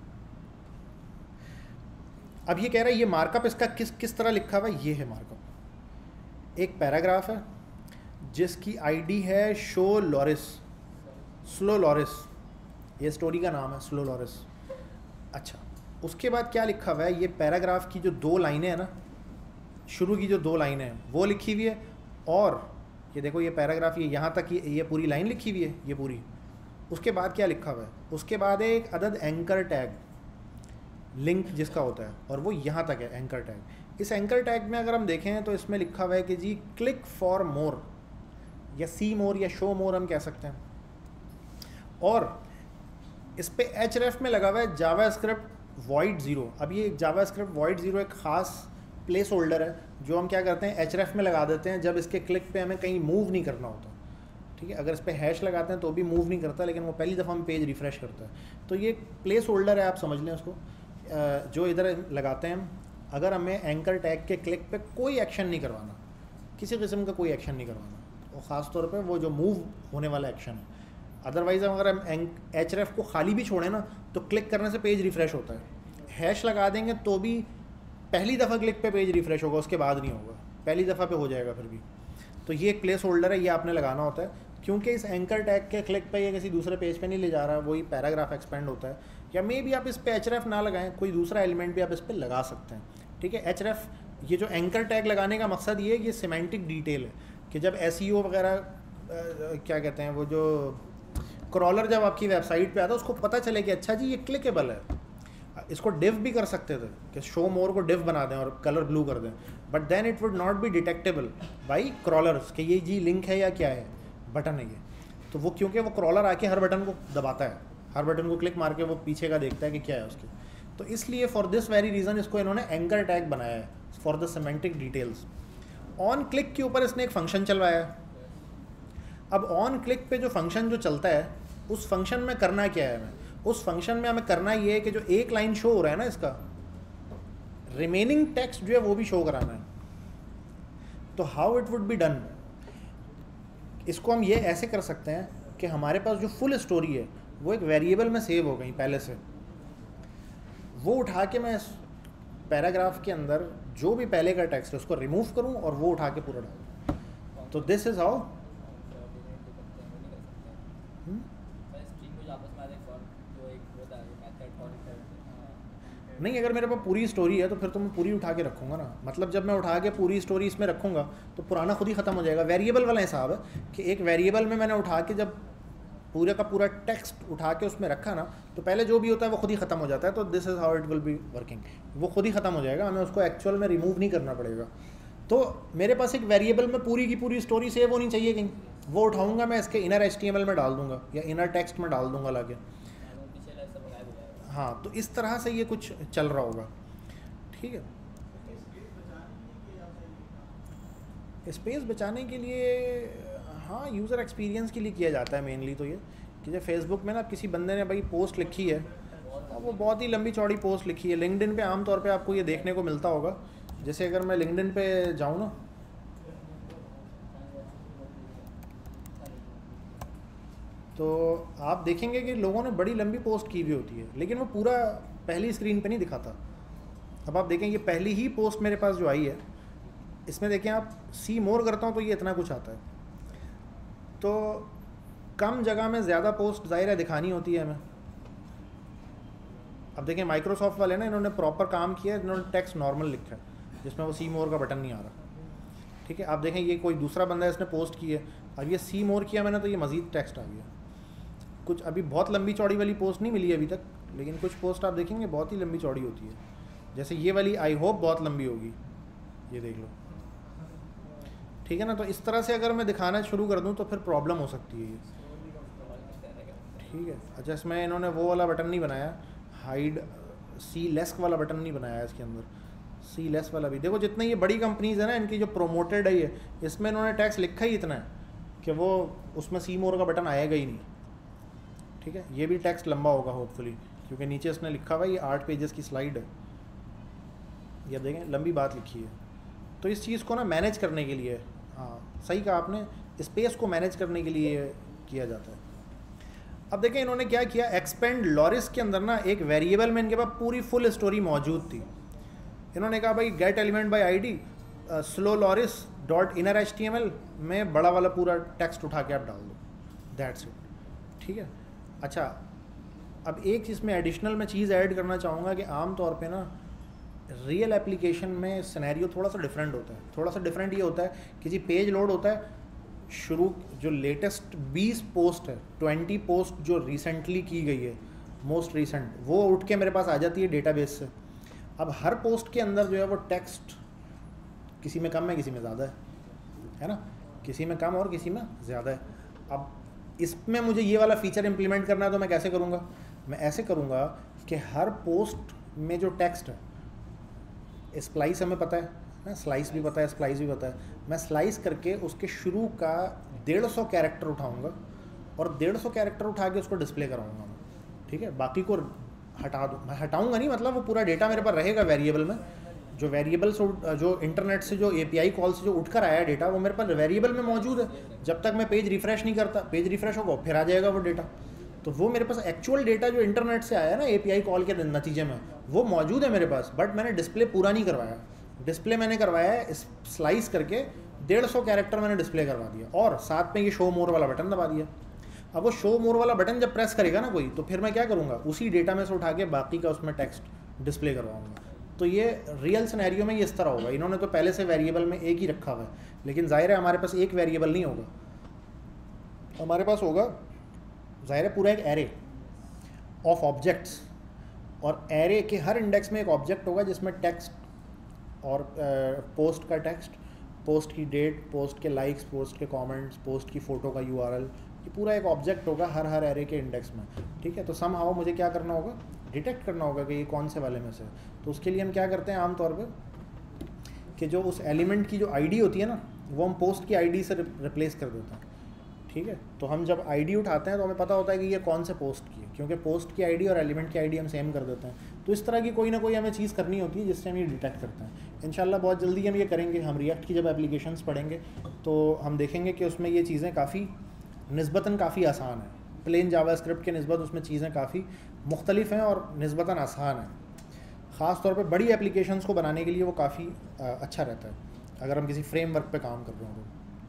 अब ये कह रहा है ये मार्कअप इसका किस तरह लिखा हुआ है। ये है मार्कअप। एक पैराग्राफ है जिसकी आईडी है शो लॉरिस, स्लो लॉरिस, ये स्टोरी का नाम है, स्लो लॉरिस। अच्छा, उसके बाद क्या लिखा हुआ है, ये पैराग्राफ की जो 2 लाइनें हैं ना, शुरू की जो 2 लाइनें हैं वो लिखी हुई है, और ये देखो ये पैराग्राफ, ये यहाँ तक ये पूरी लाइन लिखी हुई है, ये पूरी। उसके बाद क्या लिखा हुआ है, उसके बाद एक अदद एंकर टैग, लिंक जिसका होता है, और वो यहाँ तक है एंकर टैग। इस एंकर टैग में अगर हम देखें तो इसमें लिखा हुआ है कि जी क्लिक फॉर मोर, या सी मोर या शो मोर हम कह सकते हैं, और इस पे href में लगा हुआ है जावास्क्रिप्ट वॉइड 0। अब ये जावास्क्रिप्ट वॉइड 0 एक ख़ास प्लेस होल्डर है जो हम क्या करते हैं href में लगा देते हैं जब इसके क्लिक पे हमें कहीं मूव नहीं करना होता। ठीक है, अगर इस पर हैश लगाते हैं तो भी मूव नहीं करता, लेकिन वो पहली दफ़ा हम पेज रिफ़्रेश करता है। तो ये प्लेस होल्डर है, आप समझ लें उसको, जो इधर लगाते हैं हम। अगर हमें एंकर टैग के क्लिक पे कोई एक्शन नहीं करवाना, किसी किस्म का कोई एक्शन नहीं करवाना, और ख़ास तौर पे वो जो मूव होने वाला एक्शन है। अदरवाइज़ अगर हम href को खाली भी छोड़ें ना तो क्लिक करने से पेज रिफ़्रेश होता है। हैश लगा देंगे तो भी पहली दफ़ा क्लिक पे पेज रिफ़्रेश होगा, उसके बाद नहीं होगा, पहली दफ़ा पे हो जाएगा फिर भी। तो ये एक प्लेस होल्डर है, ये आपने लगाना होता है, क्योंकि इस एंकर टैग के क्लिक पे ये किसी दूसरे पेज पे नहीं ले जा रहा, वही पैराग्राफ एक्सपेंड होता है। या मे भी आप इस पे href ना लगाएं, कोई दूसरा एलिमेंट भी आप इस पे लगा सकते हैं। ठीक है, href, ये जो एंकर टैग लगाने का मकसद ये है कि सिमेंटिक डिटेल है कि जब SEO वगैरह क्या कहते हैं, वो जो क्रॉलर जब आपकी वेबसाइट पे आता है उसको पता चले कि अच्छा जी ये क्लिकेबल है। इसको डिव भी कर सकते थे कि शो मोर को डिव बना दें और कलर ब्लू कर दें, but then it would not be detectable by crawlers कि ये जी लिंक है या क्या है, बटन है ये। तो वो क्योंकि वो क्रॉलर आके हर बटन को दबाता है, हर बटन को क्लिक मार के वो पीछे का देखता है कि क्या है उसके, तो इसलिए फॉर दिस वेरी रीज़न इसको इन्होंने एंकर टैग बनाया है for the semantic details. On click के ऊपर इसने एक फंक्शन चलवाया है। अब ऑन क्लिक पे जो फंक्शन जो चलता है, उस फंक्शन में करना क्या है, हमें उस फंक्शन में हमें करना ये है कि जो एक लाइन शो हो रहा है ना, इसका रिमेनिंग टेक्स्ट जो है वो भी शो कराना है। तो how it would be done, इसको हम ये ऐसे कर सकते हैं कि हमारे पास जो फुल स्टोरी है वो एक वेरिएबल में सेव हो गई पहले से, वो उठा के मैं इस पैराग्राफ के अंदर जो भी पहले का टेक्स्ट है उसको रिमूव करूं और वो उठा के पूरा डालूं। तो दिस इज़ हाउ नहीं, अगर मेरे पास पूरी स्टोरी है तो फिर तो मैं पूरी उठा के रखूँगा ना। मतलब जब मैं उठा के पूरी स्टोरी इसमें रखूँगा तो पुराना खुद ही ख़त्म हो जाएगा। वेरिएबल वाला हिसाब है कि एक वेरिएबल में मैंने उठा के जब पूरे का पूरा टेक्स्ट उठा के उसमें रखा ना, तो पहले जो भी होता है वो खुद ही ख़त्म हो जाता है। तो this is how it will be working, वो खुद ही ख़त्म हो जाएगा, हमें उसको एक्चुअल में रिमूव नहीं करना पड़ेगा। तो मेरे पास एक वेरिएबल में पूरी की पूरी स्टोरी सेव होनी चाहिए कहीं, वो उठाऊंगा मैं इसके इनर HTML में डाल दूंगा या इनर टेक्स्ट में डाल दूंगा लाके। हाँ, तो इस तरह से ये कुछ चल रहा होगा, ठीक है। स्पेस बचाने के लिए हाँ, यूज़र एक्सपीरियंस के लिए किया जाता है मेनली। तो ये कि जब फेसबुक में ना किसी बंदे ने भाई पोस्ट लिखी है और वो बहुत ही लंबी चौड़ी पोस्ट लिखी है, लिंक्डइन पे आमतौर पे आपको ये देखने को मिलता होगा। जैसे अगर मैं लिंक्डइन पे जाऊँ ना, तो आप देखेंगे कि लोगों ने बड़ी लंबी पोस्ट की हुई होती है, लेकिन वो पूरा पहली स्क्रीन पे नहीं दिखाता। अब आप देखें, ये पहली ही पोस्ट मेरे पास जो आई है, इसमें देखें आप, सी मोर करता हूँ तो ये इतना कुछ आता है। तो कम जगह में ज़्यादा पोस्ट ज़ाहिर है दिखानी होती है हमें। अब देखें माइक्रोसॉफ्ट वाले ना, इन्होंने प्रॉपर काम किया है, इन्होंने टेक्स्ट नॉर्मल लिखा है जिसमें वो सी मोर का बटन नहीं आ रहा, ठीक है। आप देखें ये कोई दूसरा बंदा है, इसने पोस्ट की है, अब ये सी मोर किया मैंने तो ये मज़ीद टेक्स्ट आ गया। कुछ अभी बहुत लंबी चौड़ी वाली पोस्ट नहीं मिली अभी तक, लेकिन कुछ पोस्ट आप देखेंगे बहुत ही लंबी चौड़ी होती है। जैसे ये वाली आई होप बहुत लंबी होगी, ये देख लो, ठीक है ना। तो इस तरह से अगर मैं दिखाना शुरू कर दूं तो फिर प्रॉब्लम हो सकती है ये, ठीक है। अच्छा, इसमें इन्होंने वो वाला बटन नहीं बनाया, हाइड सी लेस वाला बटन नहीं बनाया इसके अंदर, सी लेस वाला भी देखो। जितने ये बड़ी कंपनीज़ है ना, इनकी जो प्रोमोटेड है ये, इसमें इन्होंने टैक्स लिखा ही इतना है कि वो उसमें सी मोर का बटन आएगा ही नहीं, ठीक है। ये भी टेक्स्ट लंबा होगा होपफुली, क्योंकि नीचे इसने लिखा हुआ है ये 8 पेजेस की स्लाइड है, ये देखें लंबी बात लिखी है। तो इस चीज़ को ना मैनेज करने के लिए, हाँ सही कहा आपने, स्पेस को मैनेज करने के लिए किया जाता है। अब देखें इन्होंने क्या किया, एक्सपेंड लॉरिस के अंदर ना एक वेरिएबल में इनके पास पूरी फुल स्टोरी मौजूद थी। इन्होंने कहा भाई get element by ID slow loris dot inner HTML में बड़ा वाला पूरा टेक्स्ट उठा के आप डाल दो, दैट्स इट, ठीक है। अच्छा, अब एक चीज़ में एडिशनल मैं चीज़ ऐड करना चाहूँगा कि आम तौर पे ना रियल एप्लीकेशन में सिनेरियो थोड़ा सा डिफरेंट होता है। थोड़ा सा डिफरेंट ये होता है, किसी पेज लोड होता है, शुरू जो लेटेस्ट 20 पोस्ट है, 20 पोस्ट जो रिसेंटली की गई है, मोस्ट रिसेंट, वो उठ के मेरे पास आ जाती है डेटाबेस से। अब हर पोस्ट के अंदर जो है वो टेक्स्ट किसी में कम है, किसी में ज़्यादा है ना, किसी में कम और किसी में ज़्यादा है। अब इसमें मुझे ये वाला फीचर इंप्लीमेंट करना है, तो मैं कैसे करूँगा, मैं ऐसे करूँगा कि हर पोस्ट में जो टेक्स्ट है, स्प्लाइस हमें पता है ना, स्लाइस भी पता है, स्प्लाइस भी पता है, मैं स्लाइस करके उसके शुरू का 150 कैरेक्टर उठाऊँगा और 150 कैरेक्टर उठा के उसको डिस्प्ले कराऊँगा मैं, ठीक है। बाकी को हटा दूँ, मैं हटाऊँगा नहीं, मतलब वो पूरा डेटा मेरे पास रहेगा वेरिएबल में। जो वेरिएबल से जो इंटरनेट से जो API कॉल से जो उठकर आया डेटा, वो मेरे पास वेरिएबल में मौजूद है। जब तक मैं पेज रिफ़्रेश नहीं करता, पेज रिफ़्रेश होगा फिर आ जाएगा वो डेटा। तो वो मेरे पास एक्चुअल डेटा जो इंटरनेट से आया ना API कॉल के नतीजे में, वो मौजूद है मेरे पास, बट मैंने डिस्प्ले पूरा नहीं करवाया। डिस्प्ले मैंने करवाया है स्लाइस करके 150 कैरेक्टर मैंने डिस्प्ले करवा दिया, और साथ में ये शो मोर वाला बटन दबा दिया। अब वो शो मोर वाला बटन जब प्रेस करेगा ना कोई, तो फिर मैं क्या करूँगा, उसी डेटा में से उठा के बाकी का उसमें टेक्स्ट डिस्प्ले करवाऊँगा। तो ये रियल सिनेरियो में ये इस तरह होगा। इन्होंने तो पहले से वेरिएबल में एक ही रखा हुआ है, लेकिन ज़ाहिर है हमारे पास एक वेरिएबल नहीं होगा, हमारे पास होगा ज़ाहिर है पूरा एक एरे ऑफ ऑब्जेक्ट्स, और एरे के हर इंडेक्स में एक ऑब्जेक्ट होगा जिसमें टेक्स्ट और पोस्ट का टेक्स्ट, पोस्ट की डेट, पोस्ट के लाइक्स, पोस्ट के कमेंट्स, पोस्ट की फ़ोटो का URL, ये पूरा एक ऑब्जेक्ट होगा हर एरे के इंडेक्स में, ठीक है। तो समहाउ मुझे क्या करना होगा, डिटेक्ट करना होगा कि ये कौन से वाले में से। तो उसके लिए हम क्या करते हैं आमतौर पे कि जो उस एलिमेंट की जो आईडी होती है ना, वो हम पोस्ट की आईडी से रिप्लेस कर देते हैं, ठीक है। तो हम जब आईडी उठाते हैं तो हमें पता होता है कि ये कौन से पोस्ट की है, क्योंकि पोस्ट की आईडी और एलिमेंट की आईडी हम सेम कर देते हैं। तो इस तरह की कोई ना कोई हमें चीज़ करनी होती है जिससे हम ये डिटेक्ट करते हैं। इंशाल्लाह बहुत जल्दी हम ये करेंगे। हम रिएक्ट की जब एप्लीकेशंस पढ़ेंगे तो हम देखेंगे कि उसमें ये चीज़ें काफ़ी निस्बतन काफ़ी आसान है। प्लेन जावास्क्रिप्ट के निस्बत उसमें चीज़ें काफ़ी मुख्तलिफ हैं और निस्बतन आसान है। ख़ास तौर पे बड़ी एप्लीकेशंस को बनाने के लिए वो काफ़ी अच्छा रहता है अगर हम किसी फ्रेमवर्क पे काम कर रहे हो।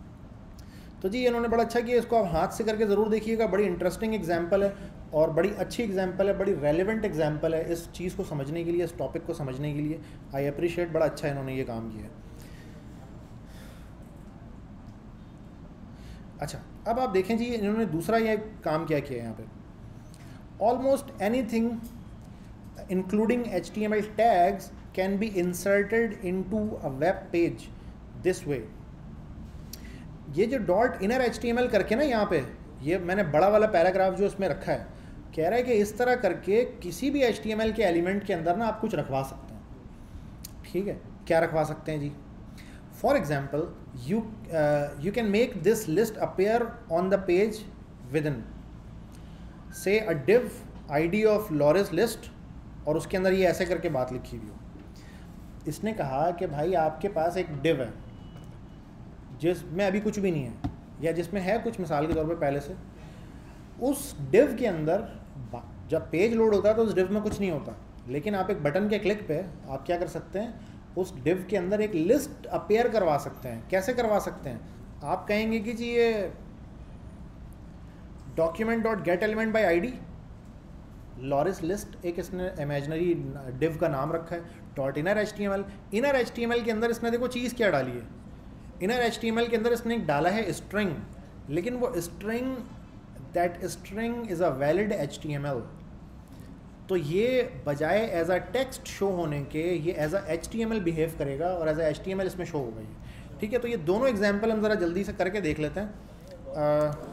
तो जी इन्होंने बड़ा अच्छा किया, इसको आप हाथ से करके ज़रूर देखिएगा। बड़ी इंटरेस्टिंग एग्जाम्पल है और बड़ी अच्छी एग्जाम्पल है, बड़ी रेलिवेंट एग्जाम्पल है इस चीज़ को समझने के लिए, इस टॉपिक को समझने के लिए। आई अप्रिशिएट, बड़ा अच्छा इन्होंने ये काम किया है। अच्छा, अब आप देखें जी इन्होंने दूसरा ये काम क्या किया है यहाँ पे, almost anything including HTML tags can be inserted into a web page this way. ये जो डॉट इनर HTML करके ना यहाँ पे, ये मैंने बड़ा वाला पैराग्राफ जो इसमें रखा है, कह रहा है कि इस तरह करके किसी भी HTML के एलिमेंट के अंदर ना आप कुछ रखवा सकते हैं। ठीक है, क्या रखवा सकते हैं जी? For example you can make this list appear on the page within say a div id of Loris list, और उसके अंदर ये ऐसे करके बात लिखी हुई हो। इसने कहा कि भाई आपके पास एक div है जिसमें अभी कुछ भी नहीं है, या जिसमें है कुछ मिसाल के तौर पे पहले से, उस div के अंदर जब पेज लोड होता है तो उस div में कुछ नहीं होता, लेकिन आप एक बटन के क्लिक पे आप क्या कर सकते हैं, उस div के अंदर एक लिस्ट अपेयर करवा सकते हैं। कैसे करवा सकते हैं? आप कहेंगे कि जी ये document dot get element by I D, loris list एक इसने इमेजनरी div का नाम रखा है, dot inner HTML, inner HTML के अंदर इसने देखो चीज़ क्या डाली है, इनर HTML के अंदर इसने एक डाला है स्ट्रिंग, लेकिन वो string, that string is a valid HTML। तो ये बजाय एज अ टेक्स्ट शो होने के ये एज अ HTML बिहेव करेगा और एज अ HTML इसमें शो होगा ये। ठीक है, तो ये दोनों एग्जांपल हम ज़रा जल्दी से करके देख लेते हैं।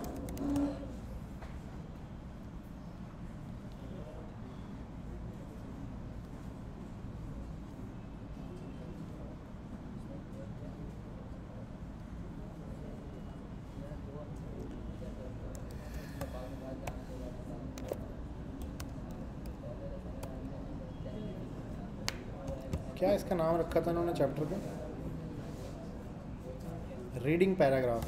क्या इसका नाम रखा था इन्होंने चैप्टर का? Reading paragraph.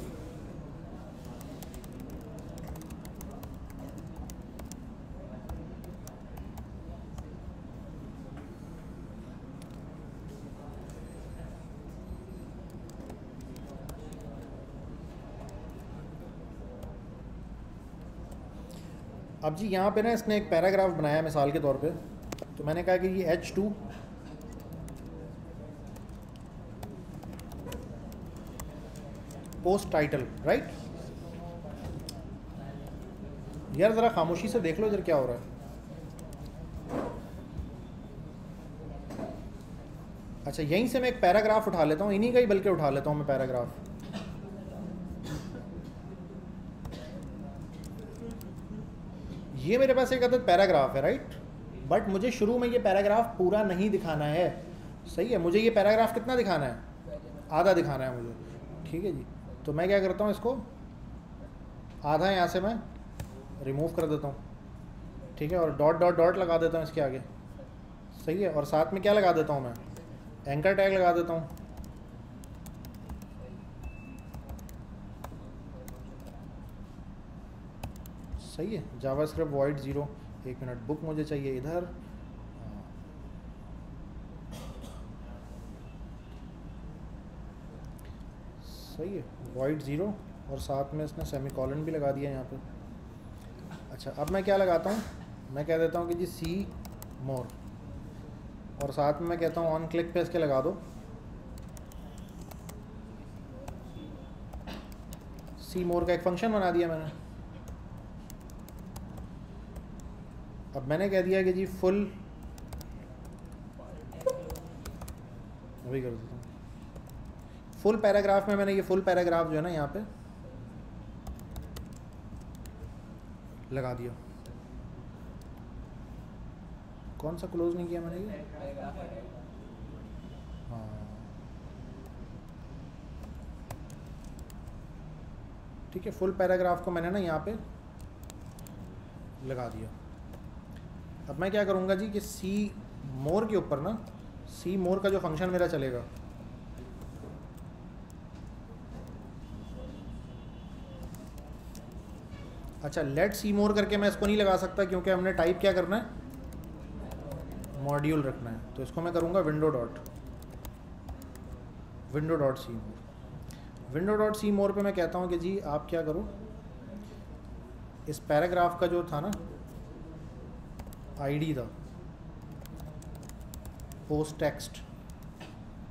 अब जी यहाँ पे ना इसने एक पैराग्राफ बनाया मिसाल के तौर पे, तो मैंने कहा कि ये H2 पोस्ट टाइटल, राइट? यार ज़रा खामोशी से देख लो इधर क्या हो रहा है। अच्छा, यहीं से मैं एक पैराग्राफ उठा लेता हूँ, इन्हीं का ही बल्कि उठा लेता हूँ मैं पैराग्राफ। ये मेरे पास एक अदद पैराग्राफ है, राइट? बट मुझे शुरू में ये पैराग्राफ पूरा नहीं दिखाना है, सही है? मुझे ये पैराग्राफ कितना दिखाना है? आधा दिखाना है मुझे। ठीक है जी, तो मैं क्या करता हूँ, इसको आधा यहाँ से मैं रिमूव कर देता हूँ। ठीक है, और डॉट डॉट डॉट लगा देता हूँ इसके आगे, सही है? और साथ में क्या लगा देता हूँ मैं? एंकर टैग लगा देता हूँ। सही है, जावास्क्रिप्ट वॉइड 0, 1 मिनट, बुक मुझे चाहिए इधर, सही है, वॉइड 0, और साथ में इसने सेमीकोलन भी लगा दिया यहाँ पे। अच्छा, अब मैं क्या लगाता हूँ? मैं कह देता हूँ कि जी सी मोर, और साथ में मैं कहता हूँ ऑन क्लिक पे इसके लगा दो सी मोर का एक फंक्शन बना दिया मैंने। अब मैंने कह दिया कि जी फुल, वही कर देता हूँ, फुल पैराग्राफ में मैंने ये फुल पैराग्राफ जो है ना यहाँ पे लगा दिया। कौन सा क्लोज नहीं किया मैंने ये? हाँ, ठीक है, फुल पैराग्राफ को मैंने ना यहाँ पे लगा दिया। अब मैं क्या करूँगा जी कि सी मोर के ऊपर ना, सी मोर का जो फंक्शन मेरा चलेगा, अच्छा लेट सी मोर करके मैं इसको नहीं लगा सकता क्योंकि हमने टाइप क्या करना है, मॉड्यूल रखना है। तो इसको मैं करूँगा window dot see more. Window dot see more पर मैं कहता हूँ कि जी आप क्या करो, इस पैराग्राफ का जो था ना आईडी था पोस्ट टेक्स्ट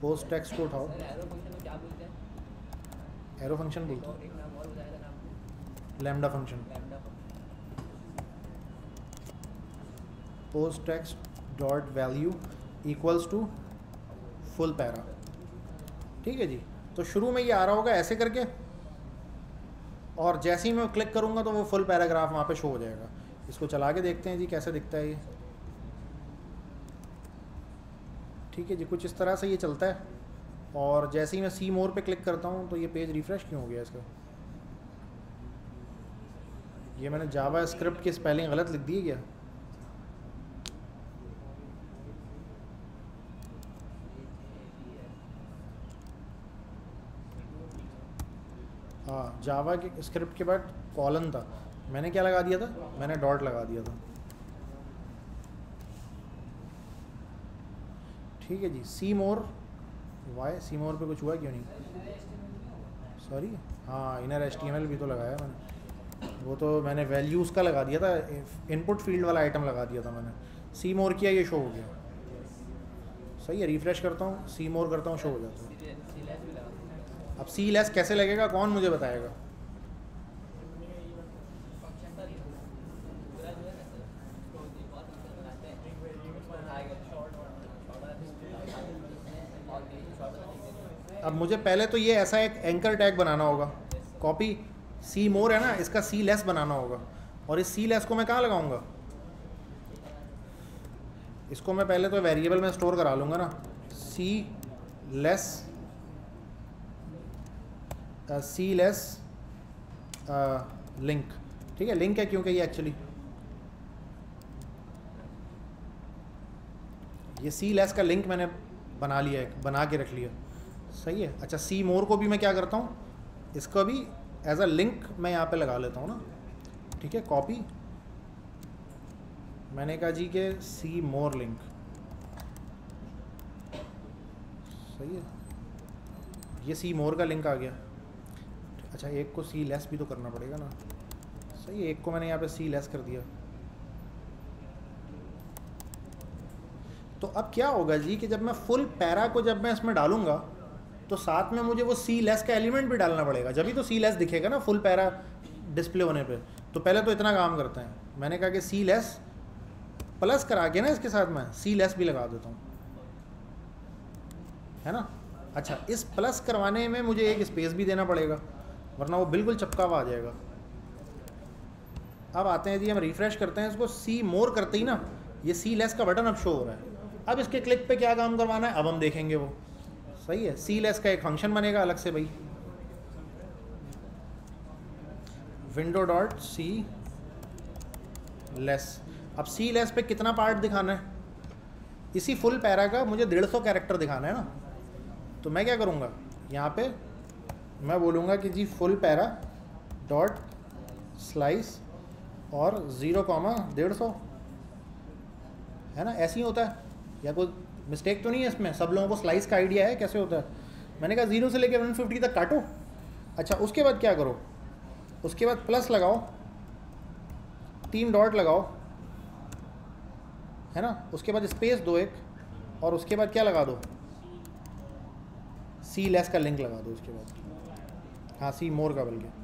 को उठाओ। एरो फंक्शन बोलते हैं। Lambda function post text dot value equals to full para. ठीक है जी, तो शुरू में ये आ रहा होगा ऐसे करके, और जैसे ही मैं क्लिक करूँगा तो वो फुल पैराग्राफ वहाँ पे शो हो जाएगा। इसको चला के देखते हैं जी कैसे दिखता है ये। ठीक है जी, कुछ इस तरह से ये चलता है। और जैसे ही मैं सी मोर पे क्लिक करता हूँ तो ये पेज रिफ़्रेश क्यों हो गया इसका? ये मैंने जावा स्क्रिप्ट की स्पेलिंग गलत लिख दी है क्या? हाँ, जावा के स्क्रिप्ट के बाद कॉलन था, मैंने क्या लगा दिया था? मैंने डॉट लगा दिया था। ठीक है जी, सी मोर, वाई सी मोर पे कुछ हुआ क्यों नहीं? सॉरी, हाँ इनर HTML भी तो लगाया मैंने, वो तो मैंने वैल्यूज़ का लगा दिया था, इनपुट फील्ड वाला आइटम लगा दिया था मैंने। सी मोर किया, ये शो हो गया। सही है, रिफ़्रेश करता हूँ, सी मोर करता हूँ, शो हो जाता है। अब सी लेस कैसे लगेगा, कौन मुझे बताएगा? अब मुझे पहले तो ये ऐसा एक एंकर टैग बनाना होगा, कॉपी सी मोर है ना, इसका सी लेस बनाना होगा। और इस सी लेस को मैं कहाँ लगाऊंगा? इसको मैं पहले तो वेरिएबल में स्टोर करा लूँगा ना, सी लेस लिंक। ठीक है, लिंक है क्योंकि ये एक्चुअली ये सी लेस का लिंक मैंने बना लिया है, बना के रख लिया। सही है। अच्छा, सी मोर को भी मैं क्या करता हूँ, इसको भी एज अ लिंक मैं यहाँ पे लगा लेता हूँ ना। ठीक है, कॉपी, मैंने कहा जी के सी मोर लिंक। सही है, ये सी मोर का लिंक आ गया। अच्छा, एक को सी लेस भी तो करना पड़ेगा ना। सही है, एक को मैंने यहाँ पे सी लेस कर दिया। तो अब क्या होगा जी कि जब मैं फुल पैरा को जब मैं इसमें डालूंगा तो साथ में मुझे वो सी लेस का एलिमेंट भी डालना पड़ेगा, जब ही तो सी लेस दिखेगा ना फुल पैरा डिस्प्ले होने पे। तो पहले तो इतना काम करते हैं, मैंने कहा कि सी लेस प्लस करा के ना इसके साथ मैं सी लेस भी लगा देता हूँ, है ना। अच्छा, इस प्लस करवाने में मुझे एक स्पेस भी देना पड़ेगा, वरना वो बिल्कुल चपका हुआ आ जाएगा। अब आते हैं जी, हम रिफ़्रेश करते हैं इसको, सी मोर करते ही ना ये सी लेस का बटन अब शो हो रहा है। अब इसके क्लिक पे क्या काम करवाना है अब हम देखेंगे वो। सही है, सी लेस का एक फंक्शन बनेगा अलग से भाई, विंडो डॉट सी लेस। अब सी लेस पे कितना पार्ट दिखाना है? इसी फुल पैरा का मुझे 150 कैरेक्टर दिखाना है ना। तो मैं क्या करूँगा, यहाँ पे मैं बोलूँगा कि जी फुल पैरा डॉट स्लाइस और 0,150, है ना। ऐसे ही होता है, या कोई मिस्टेक तो नहीं है इसमें? सब लोगों को स्लाइस का आइडिया है कैसे होता है? मैंने कहा 0 से लेकर 150 तक काटो। अच्छा, उसके बाद क्या करो, उसके बाद प्लस लगाओ, 3 डॉट लगाओ, है ना। उसके बाद स्पेस दो एक, और उसके बाद क्या लगा दो, सी लेस का लिंक लगा दो उसके बाद। हाँ, सी मोर का बल्कि।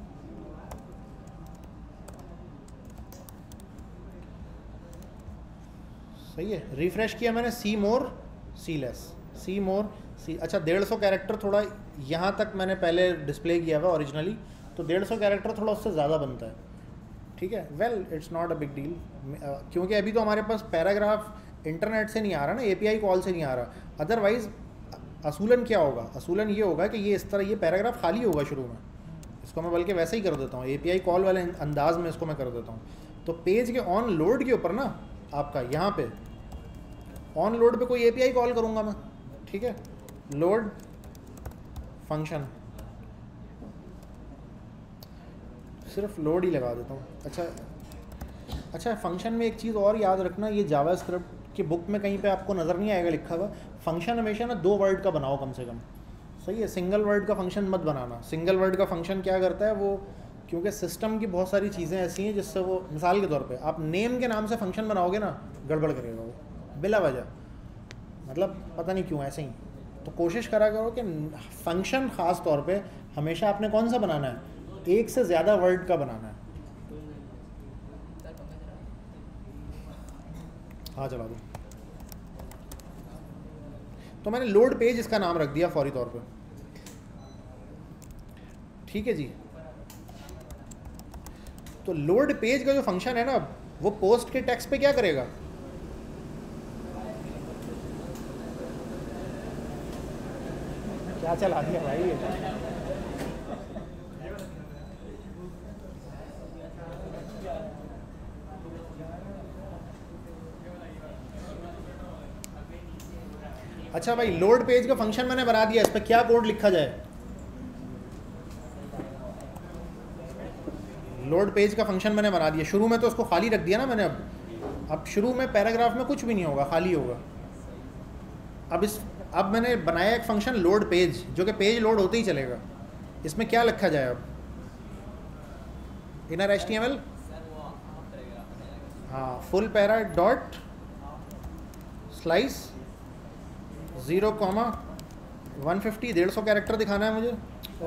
सही है, रिफ़्रेश किया मैंने, सी मोर सी लेस, सी मोर सी। अच्छा, 150 कैरेक्टर थोड़ा यहाँ तक मैंने पहले डिस्प्ले किया हुआ ओरिजिनली, तो 150 कैरेक्टर थोड़ा उससे ज़्यादा बनता है। ठीक है, well it's not a big deal, क्योंकि अभी तो हमारे पास पैराग्राफ इंटरनेट से नहीं आ रहा ना, API कॉल से नहीं आ रहा। अदरवाइज़ असूलन क्या होगा, असूलन ये होगा कि ये इस तरह ये पैराग्राफ खाली होगा शुरू में। इसको मैं बल्कि वैसे ही कर देता हूँ, API कॉल वाले अंदाज में इसको मैं कर देता हूँ। तो पेज के ऑन लोड के ऊपर ना आपका यहाँ पे ऑन लोड पे कोई API कॉल करूँगा मैं। ठीक है, लोड फंक्शन, सिर्फ लोड ही लगा देता हूँ। अच्छा, फंक्शन में एक चीज़ और याद रखना, ये जावा स्क्रिप्ट की बुक में कहीं पे आपको नज़र नहीं आएगा लिखा हुआ, फंक्शन हमेशा ना 2 वर्ड का बनाओ कम से कम। सही है, सिंगल वर्ड का फंक्शन मत बनाना। सिंगल वर्ड का फंक्शन क्या करता है वो, क्योंकि सिस्टम की बहुत सारी चीज़ें ऐसी हैं जिससे वो, मिसाल के तौर पे आप नेम के नाम से फंक्शन बनाओगे ना, गड़बड़ करेगा वो बिला वजह, मतलब पता नहीं क्यों ऐसे ही। तो कोशिश करा करो कि फंक्शन ख़ास तौर पे हमेशा आपने कौन सा बनाना है, एक से ज़्यादा वर्ड का बनाना है। हाँ चला दो। तो मैंने लोड पेज इसका नाम रख दिया फौरी तौर पे, ठीक है जी। तो लोड पेज का जो फंक्शन है ना, वो पोस्ट के टेक्स्ट पे क्या करेगा, क्या चला दिया भाई। अच्छा भाई, लोड पेज का फंक्शन मैंने बना दिया, इस पर क्या कोड लिखा जाए। लोड पेज का फंक्शन मैंने बना दिया, शुरू में तो उसको खाली रख दिया ना मैंने। अब शुरू में पैराग्राफ में कुछ भी नहीं होगा, खाली होगा। अब मैंने बनाया एक फंक्शन लोड पेज, जो कि पेज लोड होते ही चलेगा। इसमें क्या लिखा जाए अब, इनर HTML, हाँ, full para dot slice 0,150, 150 character दिखाना है मुझे,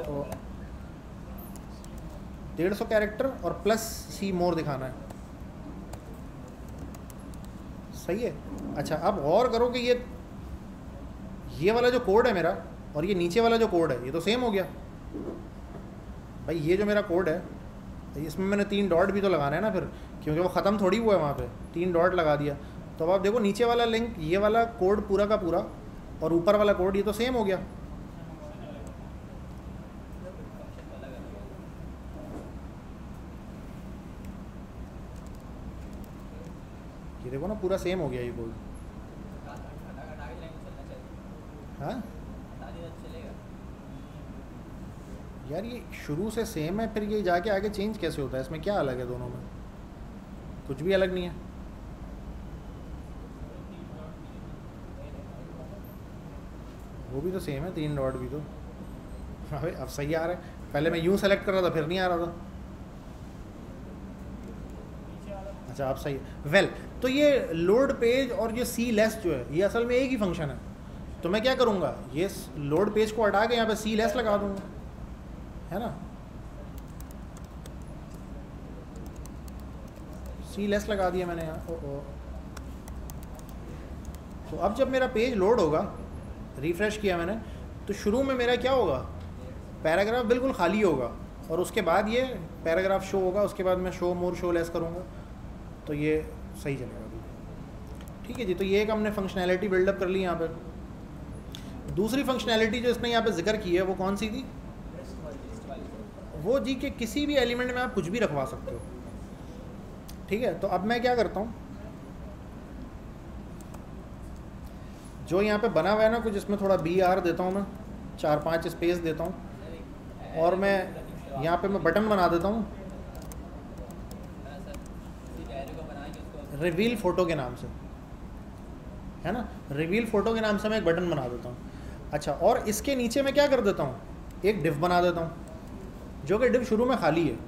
150 कैरेक्टर और प्लस सी मोर दिखाना है, सही है। अच्छा, अब गौर करो कि ये वाला जो कोड है मेरा और ये नीचे वाला जो कोड है, ये तो सेम हो गया भाई। ये जो मेरा कोड है, इसमें मैंने 3 डॉट भी तो लगाना है ना फिर, क्योंकि वो ख़त्म थोड़ी हुआ है वहाँ पे, 3 डॉट लगा दिया। तो अब आप देखो, नीचे वाला लिंक, ये वाला कोड पूरा का पूरा, और ऊपर वाला कोड, ये तो सेम हो गया। ये देखो ना, पूरा सेम हो गया ये कोड। हाँ यार, ये शुरू से सेम है, फिर ये जाके आगे चेंज कैसे होता है, इसमें क्या अलग है दोनों में, कुछ भी अलग नहीं है। वो भी तो सेम है, 3 डॉट भी तो। अबे अब सही आ रहा है, पहले मैं यूँ सेलेक्ट कर रहा था फिर नहीं आ रहा था। अच्छा अब सही है। वेल, तो ये लोड पेज और ये सी लेस जो है, ये असल में एक ही फंक्शन है। तो मैं क्या करूँगा, ये लोड पेज को हटा के यहाँ पे सी लेस लगा दूँगा, है ना, सी लेस लगा दिया मैंने यहाँ। तो अब जब मेरा पेज लोड होगा, रिफ़्रेश किया मैंने, तो शुरू में मेरा क्या होगा, पैराग्राफ बिल्कुल खाली होगा, और उसके बाद ये पैराग्राफ शो होगा, उसके बाद मैं शो मोर शो लेस करूँगा, तो ये सही चलेगा। ठीक है जी। तो ये एक हमने फंक्शनैलिटी बिल्डअप कर ली यहाँ पे। दूसरी फंक्शनैलिटी जो इसने यहाँ पे जिक्र की है, वो कौन सी थी, वो जी कि किसी भी एलिमेंट में आप कुछ भी रखवा सकते हो। ठीक है, तो अब मैं क्या करता हूँ, जो यहाँ पे बना हुआ है ना कुछ, इसमें थोड़ा BR देता हूँ मैं, 4-5 स्पेस देता हूँ, और मैं यहाँ पे मैं बटन बना देता हूँ रिवील फ़ोटो के नाम से, है ना, रिवील फ़ोटो के नाम से मैं एक बटन बना देता हूँ। अच्छा, और इसके नीचे मैं क्या कर देता हूँ, एक डिव बना देता हूँ, जो कि डिव शुरू में खाली है।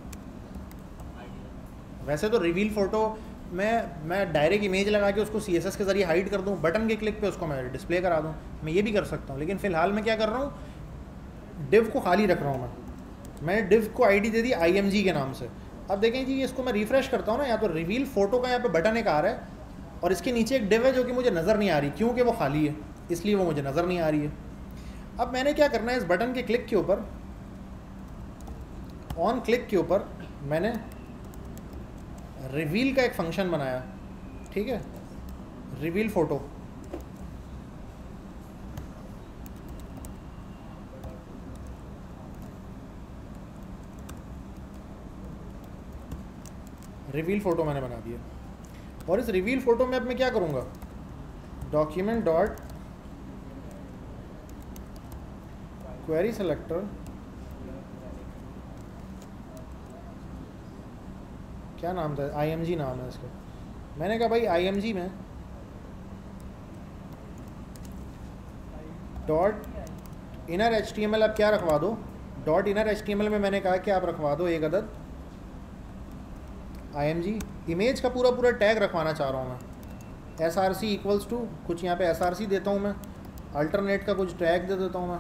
वैसे तो रिवील फ़ोटो मैं डायरेक्ट इमेज लगा के उसको CSS के ज़रिए हाइड कर दूँ, बटन के क्लिक पे उसको मैं डिस्प्ले करा दूँ, मैं ये भी कर सकता हूँ। लेकिन फ़िलहाल मैं क्या कर रहा हूँ, डिव को खाली रख रहा हूँ मैंने डिव को ID दे दी IMG के नाम से। अब देखें जी, इसको मैं रिफ़्रेश करता हूँ ना, या तो रिवील फ़ोटो का यहाँ पे बटन एक आ रहा है, और इसके नीचे एक डिव है जो कि मुझे नज़र नहीं आ रही, क्योंकि वो खाली है, इसलिए वो मुझे नज़र नहीं आ रही है। अब मैंने क्या करना है, इस बटन के क्लिक के ऊपर, ऑन क्लिक के ऊपर मैंने रिवील का एक फंक्शन बनाया। ठीक है, रिवील फ़ोटो, रिवील फ़ोटो मैंने बना दिया। और इस रिवील फ़ोटो में अब मैं क्या करूँगा, डॉक्यूमेंट डॉट क्वेरी सेलेक्टर, क्या नाम था, IMG नाम है इसका। मैंने कहा भाई IMG में डॉट इनर HTML आप क्या रखवा दो, डॉट इनर HTML में मैंने कहा कि आप रखवा दो एक अदद IMG। इमेज का पूरा पूरा टैग रखवाना चाह रहा हूँ मैं, SRC इक्वल्स टू कुछ, यहाँ पे SRC देता हूँ मैं, अल्टरनेट का कुछ टैग दे देता हूँ मैं,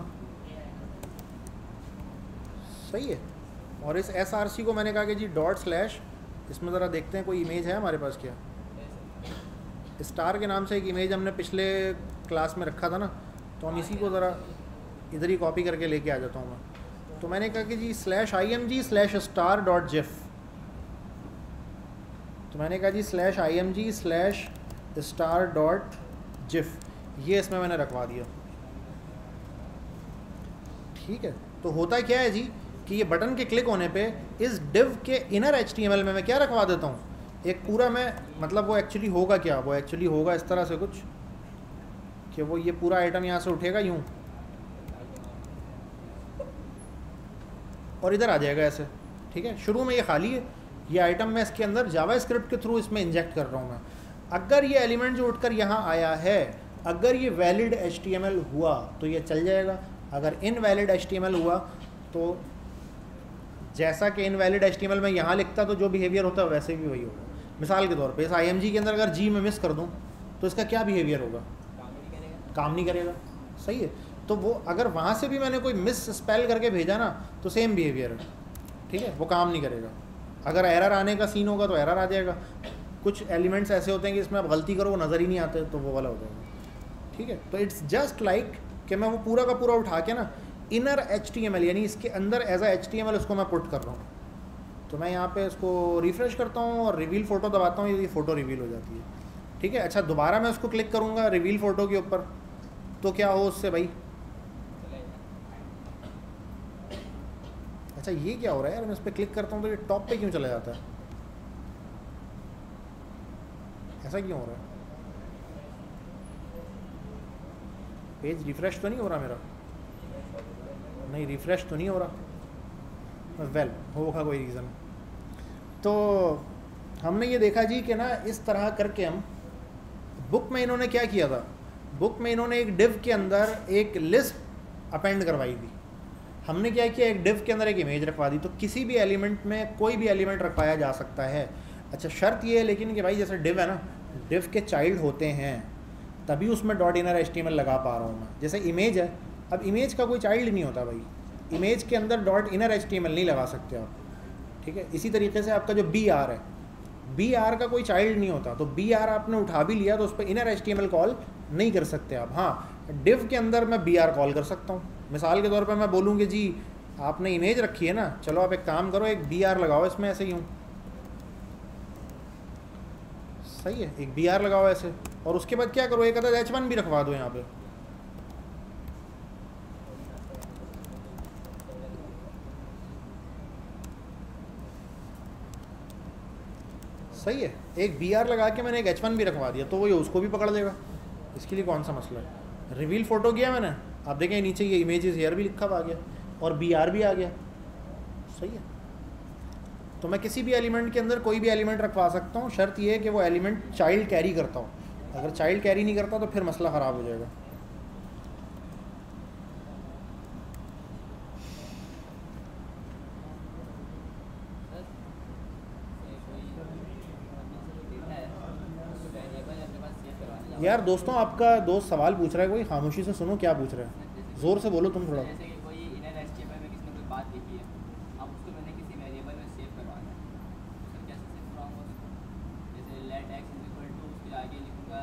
सही है। और इस SRC को मैंने कहा कि जी डॉट स्लैश, इसमें ज़रा देखते हैं कोई इमेज है हमारे पास क्या, स्टार के नाम से एक इमेज हमने पिछले क्लास में रखा था ना, तो हम इसी को ज़रा इधर ही कॉपी करके लेके आ जाता हूँ मैं। तो मैंने कहा कि जी /img/star.gif, तो मैंने कहा जी /img/star.gif, ये इसमें मैंने रखवा दिया। ठीक है, तो होता क्या है जी कि ये बटन के क्लिक होने पे इस div के इनर HTML में मैं क्या रखवा देता हूँ, एक पूरा मैं, मतलब वो एक्चुअली होगा क्या, वो एक्चुअली होगा इस तरह से कुछ कि वो ये पूरा आइटम यहाँ से उठेगा यूँ और इधर आ जाएगा ऐसे। ठीक है, शुरू में ये खाली है, ये आइटम मैं इसके अंदर जावास्क्रिप्ट के थ्रू इसमें इंजेक्ट कर रहा हूँ मैं। अगर ये एलिमेंट जो उठकर यहाँ आया है, अगर ये वैलिड HTML हुआ तो ये चल जाएगा, अगर इनवैलिड HTML हुआ तो जैसा कि इनवैलिड HTML में यहाँ लिखता तो जो बिहेवियर होता है वैसे भी वही होगा। मिसाल के तौर पे इस IMG के अंदर अगर G में मिस कर दूँ तो इसका क्या बिहेवियर होगा, काम नहीं करेगा। सही है, तो वो अगर वहाँ से भी मैंने कोई मिस स्पेल करके भेजा ना तो सेम बिहेवियर है। ठीक है, वो काम नहीं करेगा। अगर एरर आने का सीन होगा तो एरर आ जाएगा। कुछ एलिमेंट्स ऐसे होते हैं कि इसमें आप गलती करो वो नज़र ही नहीं आते, तो वो वाला हो जाएगा। ठीक है, तो इट्स जस्ट लाइक कि मैं वो पूरा का पूरा उठा के ना इनर HTML यानी इसके अंदर एज अ HTML उसको मैं पुट कर रहा हूँ। तो मैं यहाँ पे इसको रिफ़्रेश करता हूँ और रिवील फ़ोटो दबाता हूँ, ये फ़ोटो रिवील हो जाती है। ठीक है, अच्छा दोबारा मैं उसको क्लिक करूँगा रिवील फ़ोटो के ऊपर तो क्या हो उससे भाई, अच्छा ये क्या हो रहा है यार, मैं इस पर क्लिक करता हूँ तो ये टॉप पे क्यों चला जाता है, ऐसा क्यों हो रहा है? पेज रिफ़्रेश तो नहीं हो रहा मेरा, नहीं रिफ़्रेश तो नहीं हो रहा। वेल होगा कोई रीज़न। तो हमने ये देखा जी कि ना इस तरह करके हम बुक में इन्होंने क्या किया था, बुक में इन्होंने एक डिव के अंदर एक लिस्ट अपेंड करवाई थी। हमने क्या किया, एक डिव के अंदर एक इमेज रखवा दी। तो किसी भी एलिमेंट में कोई भी एलिमेंट रखवाया जा सकता है। अच्छा शर्त ये है लेकिन कि भाई जैसे डिव है ना, डिव के चाइल्ड होते हैं तभी उसमें .inner लगा पा रहा हूँ मैं। जैसे इमेज है, अब इमेज का कोई चाइल्ड नहीं होता भाई, इमेज के अंदर .inner नहीं लगा सकते आप। ठीक है, इसी तरीके से आपका जो BR है, BR का कोई चाइल्ड नहीं होता, तो BR आपने उठा भी लिया तो उस पर inner HTML कॉल नहीं कर सकते आप। हाँ डिव के अंदर मैं BR कॉल कर सकता हूँ। मिसाल के तौर पे मैं बोलूँगी जी आपने इमेज रखी है ना, चलो आप एक काम करो एक BR लगाओ इसमें, ऐसे यूँ सही है, एक BR लगाओ ऐसे, और उसके बाद क्या करो एक अदद H1 भी रखवा दो यहाँ पे। सही है, एक BR लगा के मैंने एक H1 भी रखवा दिया तो वो ये उसको भी पकड़ लेगा, इसके लिए कौन सा मसला है। रिवील फ़ोटो किया मैंने, आप देखें नीचे ये इमेजेस हेयर भी लिखा हुआ आ गया और BR भी आ गया। सही है, तो मैं किसी भी एलिमेंट के अंदर कोई भी एलिमेंट रखवा सकता हूँ, शर्त ये है कि वो एलिमेंट चाइल्ड कैरी करता हो। अगर चाइल्ड कैरी नहीं करता तो फिर मसला ख़राब हो जाएगा। यार दोस्तों आपका दोस्त सवाल पूछ रहा है, कोई खामोशी से सुनो क्या पूछ रहा है, ज़ोर से बोलो तुम थोड़ा। जैसे कि कोई इनर HTML में किसी ने कोई बात लिखी है, अब उसको मैंने किसी वेरिएबल में सेव करवाना है, तो सर कैसे सेव कराऊंगा उसको? जैसे लेट x उसके आगे लिखूंगा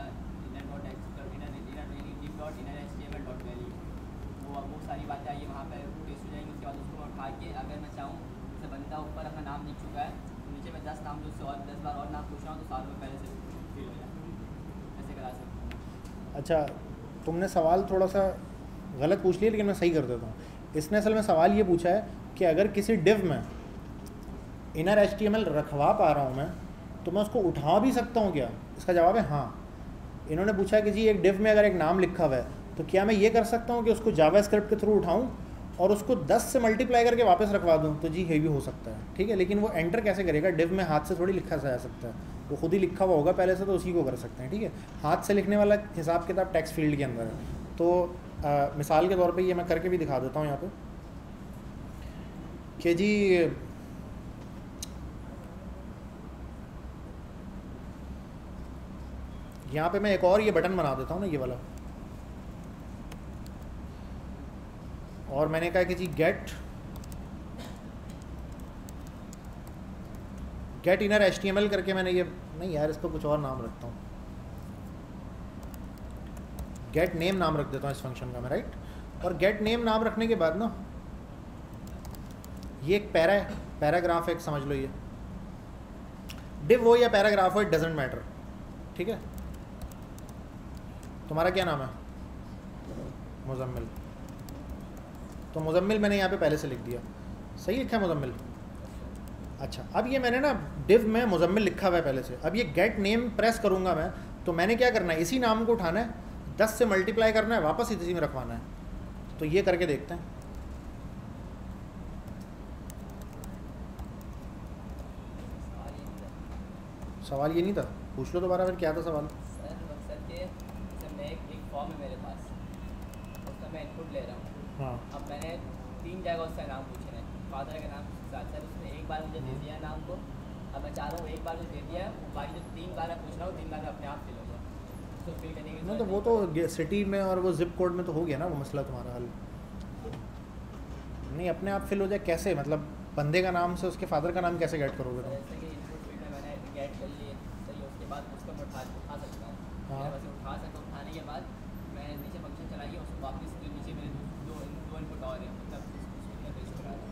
inner.html.value, वो सारी बातें आइए वहाँ पर पेस्ट हो जाएंगी। उसके बाद उसको मैं उठा के अगर मैं चाहूँ, जैसे बंदा ऊपर अपना नाम लिख चुका है तो नीचे मैं 10 नाम जो उससे और 10 बार और नाम पूछ रहा हूँ तो सालों में पहले से फिल हो जाए, ऐसे करा सकता हूँ। अच्छा तुमने सवाल थोड़ा सा गलत पूछ लिया लेकिन मैं सही कर देता हूँ। इसने असल में सवाल ये पूछा है कि अगर किसी डिव में इनर HTML रखवा पा रहा हूँ मैं तो मैं उसको उठा भी सकता हूँ क्या? इसका जवाब है हाँ। इन्होंने पूछा कि जी एक डिव में अगर एक नाम लिखा हुआ है तो क्या मैं ये कर सकता हूँ कि उसको जावास्क्रिप्ट के थ्रू उठाऊँ और उसको 10 से मल्टीप्लाई करके वापस रखवा दूँ? तो जी ये भी हो सकता है। ठीक है, लेकिन वो एंटर कैसे करेगा? डिव में हाथ से थोड़ी लिखा जा सकता है, वो खुद ही लिखा हुआ होगा पहले से, तो उसी को कर सकते हैं। ठीक है, हाथ से लिखने वाला हिसाब किताब टेक्स्ट फील्ड के अंदर है। तो मिसाल के तौर पे ये मैं करके भी दिखा देता हूँ यहाँ पे कि जी यहाँ पे मैं एक और ये बटन बना देता हूँ ना, ये वाला, और मैंने कहा कि जी गेट इनर HTML करके मैंने ये, नहीं यार इसको कुछ और नाम रखता हूँ, गेट नेम नाम रख देता हूँ इस फंक्शन का मैं, राइट। और गेट नेम नाम रखने के बाद ना ये एक पैरा है, पैराग्राफ है, समझ लो ये डिव हो या पैराग्राफ हो, इट डजेंट मैटर, ठीक है। तुम्हारा क्या नाम है? मुजम्मिल। तो मुजम्मिल मैंने यहाँ पे पहले से लिख दिया, सही लिखा है मुजम्मिल। अच्छा, अब ये मैंने ना डिव में मुजम्मिल लिखा हुआ है पहले से। अब ये गेट नेम प्रेस करूँगा मैं, तो मैंने क्या करना है, इसी नाम को उठाना है, 10 से मल्टीप्लाई करना है, वापस इसी में रखवाना है। तो ये करके देखते हैं। सवाल ये नहीं था, पूछ लो दोबारा फिर, क्या था सवाल? सर मकसद के जैसे मैं एक फॉर्म है मेरे पास, उसका मैं इनपुट ले रहा हूँ। हाँ, अब मैंने 3 जगह उसका नाम पूछे हैं, फादर का नाम साथ सर, उसने एक बार मुझे दे दिया नाम को। अब मैं चाह रहा हूँ एक बार जो दे दिया है, बाकी जो 3 बार मैं पूछ रहा हूँ 3 बार मैं अपने आप फिल होगा, उसको फिल करने की नहीं तो वो तो सिटी में और वो जिप कोड में तो हो गया ना वो मसला तुम्हारा हल। नहीं, अपने आप फिल हो जाए कैसे, मतलब बंदे का नाम से उसके फादर का नाम कैसे गेट करोगे तुम? जैसे कि इनपुट फील्ड में मैंने गेट कर लिए, सही है, उसके बाद उसको मैं उठा सकता हूँ। हाँ। वैसे उठा सकता हूँ, उठाने के बाद मैं नीचे फंक्शन चलाइए, उसको वापस जो नीचे मेरे दो इनपुट और हैं तब उसको मैं पेस्ट करा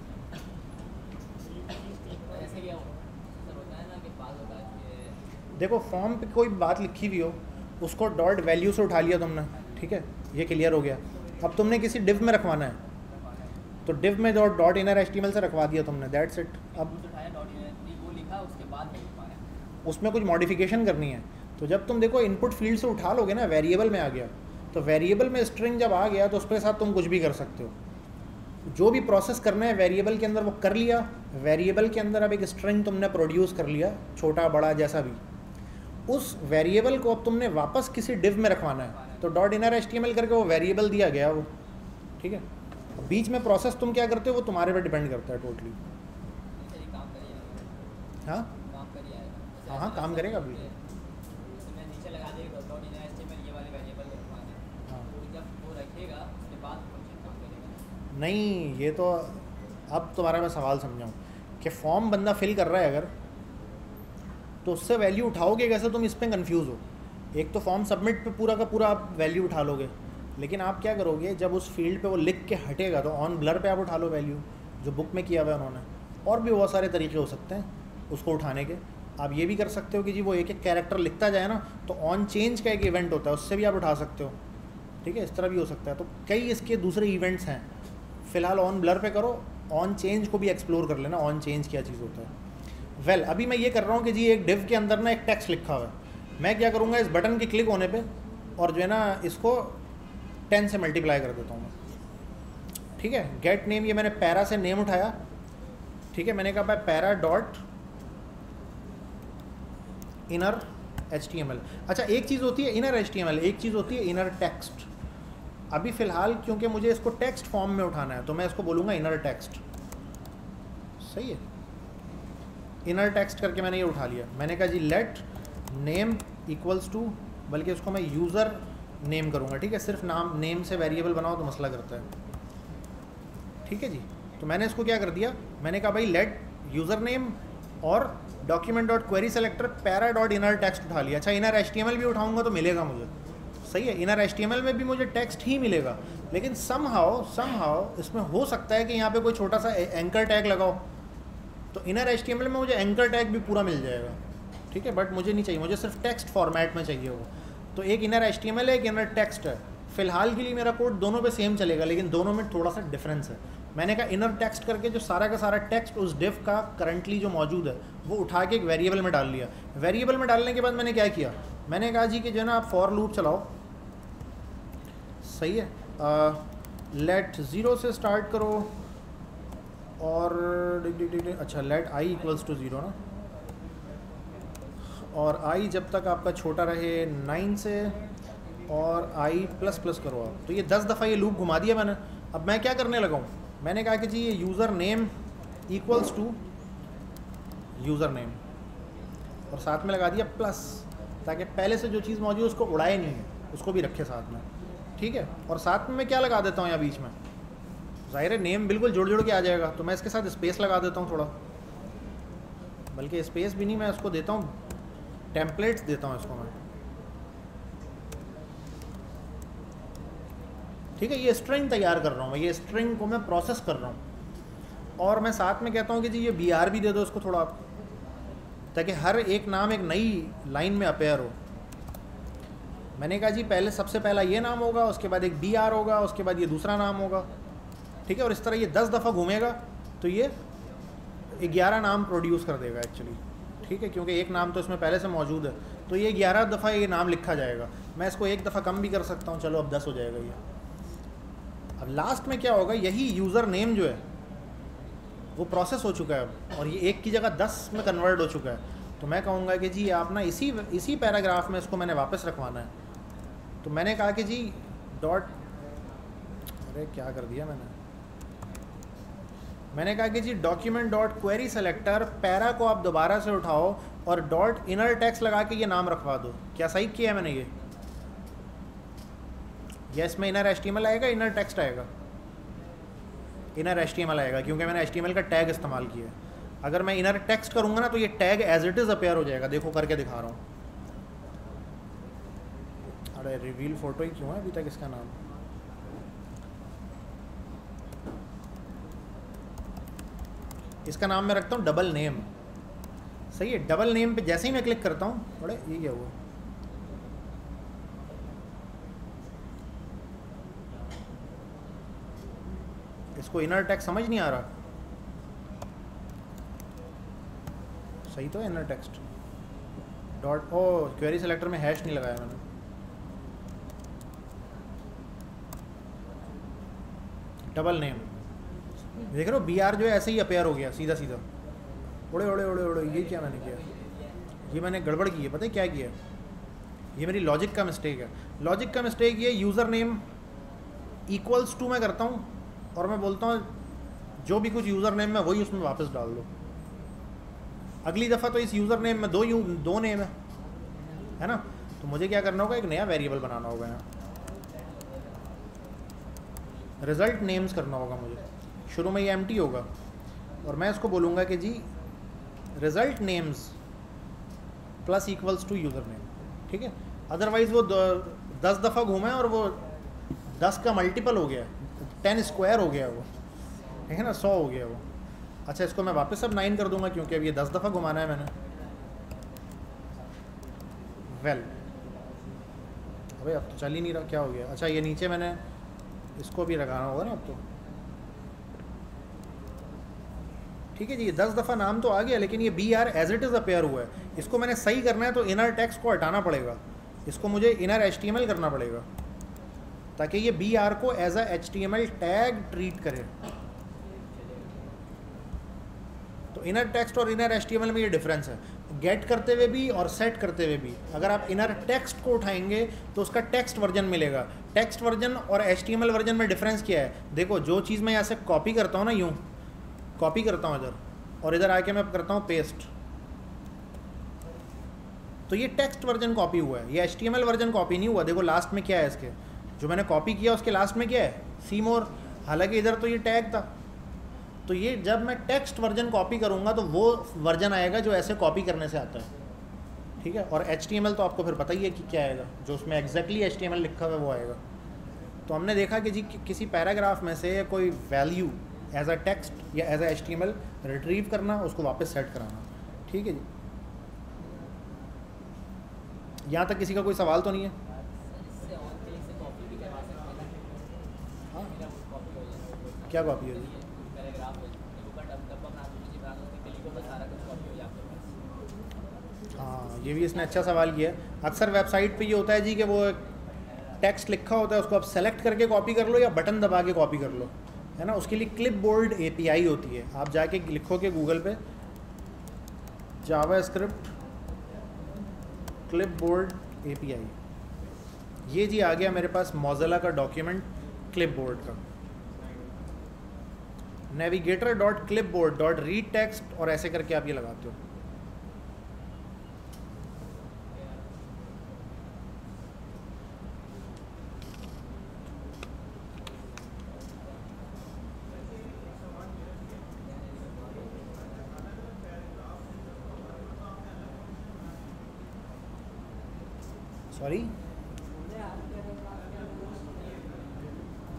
दूँ। ऐसे क्या होता है ना कि पास होता है कि देखो फॉर्म पे कोई बात लिखी हुई हो, उसको डॉट वैल्यू से उठा लिया तुमने, ठीक है, ये क्लियर हो गया। अब तुमने किसी डिव में रखवाना है, तो डिव में डॉट इनर एचटीएमएल से रखवा दिया तुमने, दैट्स इट। अब उठाया डॉट वो लिखा, उसके बाद नहीं लिखवाना है, उसमें कुछ मॉडिफिकेशन करनी है। तो जब तुम देखो इनपुट फील्ड से उठा लोगे ना, वेरिएबल में आ गया, तो वेरिएबल में स्ट्रिंग जब आ गया तो उसके साथ तुम कुछ भी कर सकते हो। जो भी प्रोसेस करना है वेरिएबल के अंदर वो कर लिया। वेरिएबल के अंदर अब एक स्ट्रिंग तुमने प्रोड्यूस कर लिया, छोटा बड़ा जैसा भी। उस वेरिएबल को अब तुमने वापस किसी डिव में रखवाना है, तो डॉट इनर एचटीएमएल करके वो वेरिएबल दिया गया वो, ठीक है। बीच में प्रोसेस तुम क्या करते हो वो तुम्हारे पे डिपेंड करता है टोटली। जैसे ये काम करिए, हाँ काम करिए आएगा। हाँ, काम करेगा अभी। जैसे मैं नीचे लगा देगा डॉट इनर एचटीएमएल ये वाले वेरिएबल रखवाना है, हाँ। तो जब वो रखेगा उसके बाद फंक्शन काम करेगा। नहीं, ये तो अब तुम्हारा मैं सवाल समझाऊँ कि फॉर्म बंदा फिल कर रहा है अगर, तो उससे वैल्यू उठाओगे कैसे, तुम इस पर कन्फ्यूज़ हो। एक तो फॉर्म सबमिट पे पूरा का पूरा आप वैल्यू उठा लोगे, लेकिन आप क्या करोगे जब उस फील्ड पे वो लिख के हटेगा तो ऑन ब्लर पे आप उठा लो वैल्यू, जो बुक में किया हुआ है उन्होंने। और भी बहुत सारे तरीके हो सकते हैं उसको उठाने के। आप ये भी कर सकते हो कि जी वो एक एक कैरेक्टर लिखता जाए ना, तो ऑन चेंज का एक इवेंट होता है, उससे भी आप उठा सकते हो, ठीक है, इस तरह भी हो सकता है। तो कई इसके दूसरे इवेंट्स हैं। फ़िलहाल ऑन ब्लर पे करो, ऑन चेंज को भी एक्सप्लोर कर लेना, ऑन चेंज क्या चीज़ होता है। वेल अभी मैं ये कर रहा हूँ कि जी एक डिव के अंदर ना एक टेक्स्ट लिखा हुआ है। मैं क्या करूँगा, इस बटन के क्लिक होने पे और जो है ना इसको 10 से मल्टीप्लाई कर देता हूँ मैं, ठीक है। गेट नेम, ये मैंने पैरा से नेम उठाया, ठीक है। मैंने कहा भाई पैरा डॉट इनर HTML। अच्छा, एक चीज़ होती है इनर HTML, एक चीज़ होती है इनर टेक्स्ट। अभी फ़िलहाल क्योंकि मुझे इसको टेक्स्ट फॉर्म में उठाना है तो मैं इसको बोलूँगा इनर टेक्स्ट, सही है। इनर टेक्स्ट करके मैंने ये उठा लिया। मैंने कहा जी लेट नेम इक्वल्स टू, बल्कि उसको मैं यूज़र नेम करूँगा, ठीक है। सिर्फ नाम, नेम से वेरिएबल बनाओ तो मसला करता है, ठीक है जी। तो मैंने इसको क्या कर दिया, मैंने कहा भाई लेट यूज़र नेम और document dot query selector para dot inner text उठा लिया। अच्छा, इनर HTML भी उठाऊँगा तो मिलेगा मुझे, सही है। इनर HTML में भी मुझे टेक्स्ट ही मिलेगा, लेकिन समहाउ इसमें हो सकता है कि यहाँ पे कोई छोटा सा एंकर टैग लगाओ, तो इनर HTML में मुझे एंकर टैग भी पूरा मिल जाएगा, ठीक है। बट मुझे नहीं चाहिए, मुझे सिर्फ टेक्स्ट फॉर्मेट में चाहिए वो। तो एक इनर HTML है, एक इनर टेक्स्ट है। फ़िलहाल के लिए मेरा कोड दोनों पे सेम चलेगा, लेकिन दोनों में थोड़ा सा डिफरेंस है। मैंने कहा इनर टेक्स्ट करके जो सारा का सारा टेक्स्ट उस डिव का करंटली जो मौजूद है वो उठा के एक वेरिएबल में डाल लिया। वेरिएबल में डालने के बाद मैंने क्या किया, मैंने कहा जी कि जो है ना आप फॉर लूप चलाओ, सही है। लेट 0 से स्टार्ट करो और अच्छा लेट i इक्वल्स टू 0 ना, और i जब तक आपका छोटा रहे 9 से, और i प्लस प्लस करो आप। तो ये 10 दफ़ा ये लूप घुमा दिया मैंने। अब मैं क्या करने लगा हूँ, मैंने कहा कि जी ये user name equals to user name और साथ में लगा दिया प्लस, ताकि पहले से जो चीज़ मौजूद है उसको उड़ाए नहीं है, उसको भी रखे साथ में, ठीक है। और साथ में मैं क्या लगा देता हूँ यहाँ बीच में, ज़ाहिर है नेम बिल्कुल जुड़ के आ जाएगा, तो मैं इसके साथ स्पेस लगा देता हूँ थोड़ा, बल्कि स्पेस भी नहीं, मैं उसको देता हूँ टेम्पलेट्स देता हूँ इसको मैं, ठीक है, ये स्ट्रिंग तैयार कर रहा हूँ मैं, ये स्ट्रिंग को मैं प्रोसेस कर रहा हूँ, और मैं साथ में कहता हूँ कि जी ये बी आर भी दे दो इसको थोड़ा, ताकि हर एक नाम एक नई लाइन में अपेयर हो। मैंने कहा जी पहले सबसे पहला ये नाम होगा, उसके बाद एक बी आर होगा, उसके बाद ये दूसरा नाम होगा, ठीक है, और इस तरह ये 10 दफ़ा घूमेगा तो ये 11 नाम प्रोड्यूस कर देगा एक्चुअली, ठीक है, क्योंकि एक नाम तो इसमें पहले से मौजूद है, तो ये 11 दफ़ा ये नाम लिखा जाएगा। मैं इसको एक दफ़ा कम भी कर सकता हूँ, चलो अब 10 हो जाएगा ये। अब लास्ट में क्या होगा, यही यूज़र नेम जो है वो प्रोसेस हो चुका है अब, और ये एक की जगह 10 में कन्वर्ट हो चुका है। तो मैं कहूँगा कि जी आप ना इसी पैराग्राफ में इसको मैंने वापस रखवाना है। तो मैंने कहा कि जी अरे क्या कर दिया मैंने कहा कि जी document dot query selector para को आप दोबारा से उठाओ और डॉट इनर टेक्स्ट लगा के ये नाम रखवा दो। क्या सही किया है मैंने ये? या इसमें इनर एचटीएमएल आएगा, इनर टेक्स्ट आएगा? इनर एचटीएमएल आएगा, क्योंकि मैंने एचटीएमएल का टैग इस्तेमाल किया है। अगर मैं इनर टेक्स्ट करूँगा ना तो ये tag as it is appear हो जाएगा। देखो करके दिखा रहा हूँ। अरे रिवील फ़ोटो ही क्यों है अभी तक इसका नाम? इसका नाम मैं रखता हूँ डबल नेम। सही है, डबल नेम पे जैसे ही मैं क्लिक करता हूँ, बड़े ये क्या हुआ? इसको इनर टेक्स्ट समझ नहीं आ रहा। सही तो है inner text dot, oh query selector में हैश नहीं लगाया मैंने। डबल नेम देख रहे हो, बी आर जो है ऐसे ही अपेयर हो गया सीधा सीधा। उड़े उड़े उड़े उड़े, ये क्या मैंने किया? ये मैंने गड़बड़ की है, पता है क्या किया? ये मेरी लॉजिक का मिस्टेक है। लॉजिक का मिस्टेक ये यूज़र नेम इक्वल्स टू मैं करता हूँ और मैं बोलता हूँ जो भी कुछ यूज़र नेम है वही उसमें वापस डाल दो। अगली दफ़ा तो इस यूज़र नेम में दो नेम है ना, तो मुझे क्या करना होगा, एक नया वेरिएबल बनाना होगा यहाँ, रिज़ल्ट नेम्स करना होगा मुझे। शुरू में ये एम्प्टी होगा और मैं इसको बोलूँगा कि जी result names plus equals to user name, ठीक है। अदरवाइज़ वो 10 दफ़ा घूमा है और वो 10 का मल्टीपल हो गया, 10 स्क्वायर हो गया वो, ठीक है ना, 100 हो गया वो। अच्छा, इसको मैं वापस अब 9 कर दूंगा क्योंकि अब ये 10 दफ़ा घुमाना है मैंने। वेल अबे अब तो चल ही नहीं रहा, क्या हो गया? अच्छा, ये नीचे मैंने इसको भी लगाना होगा ना अब तो, ठीक है जी। 10 दफ़ा नाम तो आ गया, लेकिन ये B R as it is appear हुआ है। इसको मैंने सही करना है तो इनर टेक्स्ट को हटाना पड़ेगा, इसको मुझे इनर एचटीएमएल करना पड़ेगा ताकि ये बी आर को as a HTML tag treat करे। तो इनर टेक्स्ट और इनर एचटीएमएल में ये डिफरेंस है, गेट करते हुए भी और सेट करते हुए भी। अगर आप इनर टेक्स्ट को उठाएंगे तो उसका टेक्स्ट वर्जन मिलेगा। टेक्स्ट वर्जन और एचटीएमएल वर्जन में डिफरेंस क्या है? देखो, जो चीज़ मैं यहाँ से कॉपी करता हूँ ना, यूँ कॉपी करता हूँ इधर, और इधर आके मैं करता हूँ पेस्ट, तो ये टेक्स्ट वर्जन कॉपी हुआ है, ये एचटीएमएल वर्जन कॉपी नहीं हुआ। देखो लास्ट में क्या है इसके, जो मैंने कॉपी किया उसके लास्ट में क्या है? सी मोर। हालांकि इधर तो ये टैग था। तो ये जब मैं टेक्स्ट वर्जन कॉपी करूँगा तो वो वर्जन आएगा जो ऐसे कॉपी करने से आता है, ठीक है। और HTML तो आपको फिर पता ही है कि क्या आएगा, जो उसमें एग्जैक्टली HTML लिखा हुआ है वो आएगा। तो हमने देखा कि जी किसी पैराग्राफ में से कोई वैल्यू एज अ टेक्स्ट या एज अ HTML रिट्रीव करना, उसको वापस सेट कराना, ठीक है जी। यहाँ तक किसी का कोई सवाल तो नहीं है? हाँ, क्या कॉपी है जी? हाँ, ये भी इसने अच्छा सवाल किया। अक्सर वेबसाइट पे ये होता है जी कि वो टेक्स्ट लिखा होता है, उसको आप सेलेक्ट करके कॉपी कर लो या बटन दबा के कॉपी कर लो, है ना। उसके लिए क्लिपबोर्ड API होती है। आप जाके लिखोगे गूगल पे जावास्क्रिप्ट क्लिपबोर्ड API, ये जी आ गया मेरे पास मोज़िला का डॉक्यूमेंट क्लिपबोर्ड का। Navigator dot clipboard dot read text, और ऐसे करके आप ये लगाते हो। सॉरी,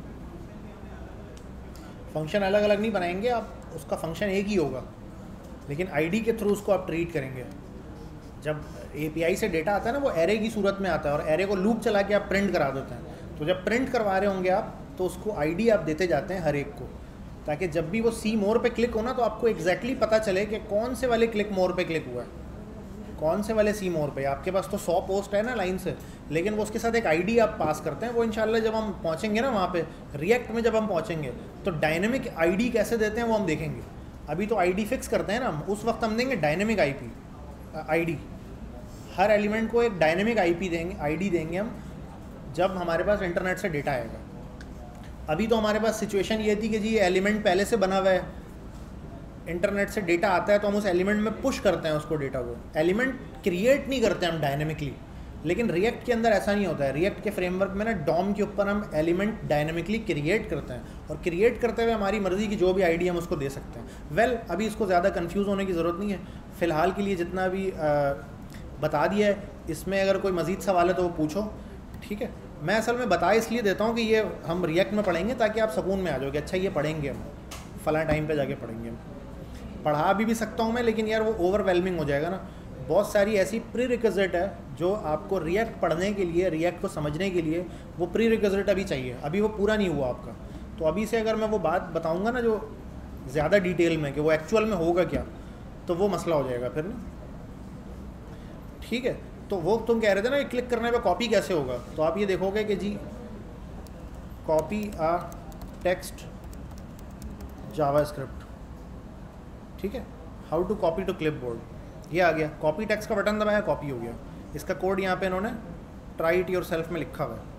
फंक्शन अलग अलग नहीं बनाएंगे आप, उसका फंक्शन एक ही होगा, लेकिन आईडी के थ्रू उसको आप ट्रीट करेंगे। जब एपीआई से डेटा आता है ना वो एरे की सूरत में आता है, और एरे को लूप चला के आप प्रिंट करा देते हैं। तो जब प्रिंट करवा रहे होंगे आप तो उसको आईडी आप देते जाते हैं हर एक को, ताकि जब भी वो सी मोर पे क्लिक हो ना तो आपको एग्जैक्टली पता चले कि कौन से वाले क्लिक मोर पे क्लिक हुआ है, कौन से वाले सी मोर पे। आपके पास तो 100 पोस्ट है ना लाइन से, लेकिन वो उसके साथ एक आईडी आप पास करते हैं। वो इंशाल्लाह जब हम पहुंचेंगे ना वहाँ पे रिएक्ट में, जब हम पहुंचेंगे तो डायनेमिक आईडी कैसे देते हैं वो हम देखेंगे। अभी तो आईडी फिक्स करते हैं ना हम, उस वक्त हम देंगे डायनेमिक आईडी। हर एलिमेंट को एक डायनेमिक आईडी देंगे हम जब हमारे पास इंटरनेट से डेटा आएगा। अभी तो हमारे पास सिचुएशन ये थी कि जी ये एलिमेंट पहले से बना हुआ है, इंटरनेट से डेटा आता है तो हम उस एलिमेंट में पुश करते हैं उसको, डेटा को। एलिमेंट क्रिएट नहीं करते हम डायनेमिकली, लेकिन रिएक्ट के अंदर ऐसा नहीं होता है। रिएक्ट के फ्रेमवर्क में ना डॉम के ऊपर हम एलिमेंट डायनेमिकली क्रिएट करते हैं, और क्रिएट करते हुए हमारी मर्ज़ी की जो भी आईडी हम उसको दे सकते हैं। वेल अभी इसको ज़्यादा कन्फ्यूज़ होने की ज़रूरत नहीं है, फ़िलहाल के लिए जितना भी बता दिया है। इसमें अगर कोई मज़ीद सवाल है तो वो पूछो, ठीक है। मैं असल में बता इसलिए देता हूँ कि ये हम रिएक्ट में पढ़ेंगे ताकि आप सुकून में आ जाओगे, अच्छा ये पढ़ेंगे हम, फ़लाँ टाइम पे जाके पढ़ेंगे हम। पढ़ा भी सकता हूँ मैं, लेकिन यार वो ओवरवेलमिंग हो जाएगा ना। बहुत सारी ऐसी प्री रिक्विजिट है जो आपको रिएक्ट पढ़ने के लिए, रिएक्ट को समझने के लिए वो प्री रिक्विजिट अभी चाहिए, अभी वो पूरा नहीं हुआ आपका। तो अभी से अगर मैं वो बात बताऊँगा ना जो ज़्यादा डिटेल में कि वो एक्चुअल में होगा क्या, तो वो मसला हो जाएगा फिर ना, ठीक है। तो वो तुम कह रहे थे ना क्लिक करने पे कॉपी कैसे होगा, तो आप ये देखोगे कि जी कॉपी आ टेक्स्ट जावास्क्रिप्ट, ठीक है। How to copy to clipboard, ये आ गया। कॉपी टेक्स्ट का बटन दबाया, कॉपी हो गया। इसका कोड यहाँ पे इन्होंने ट्राई इट योरसेल्फ में लिखा हुआ है,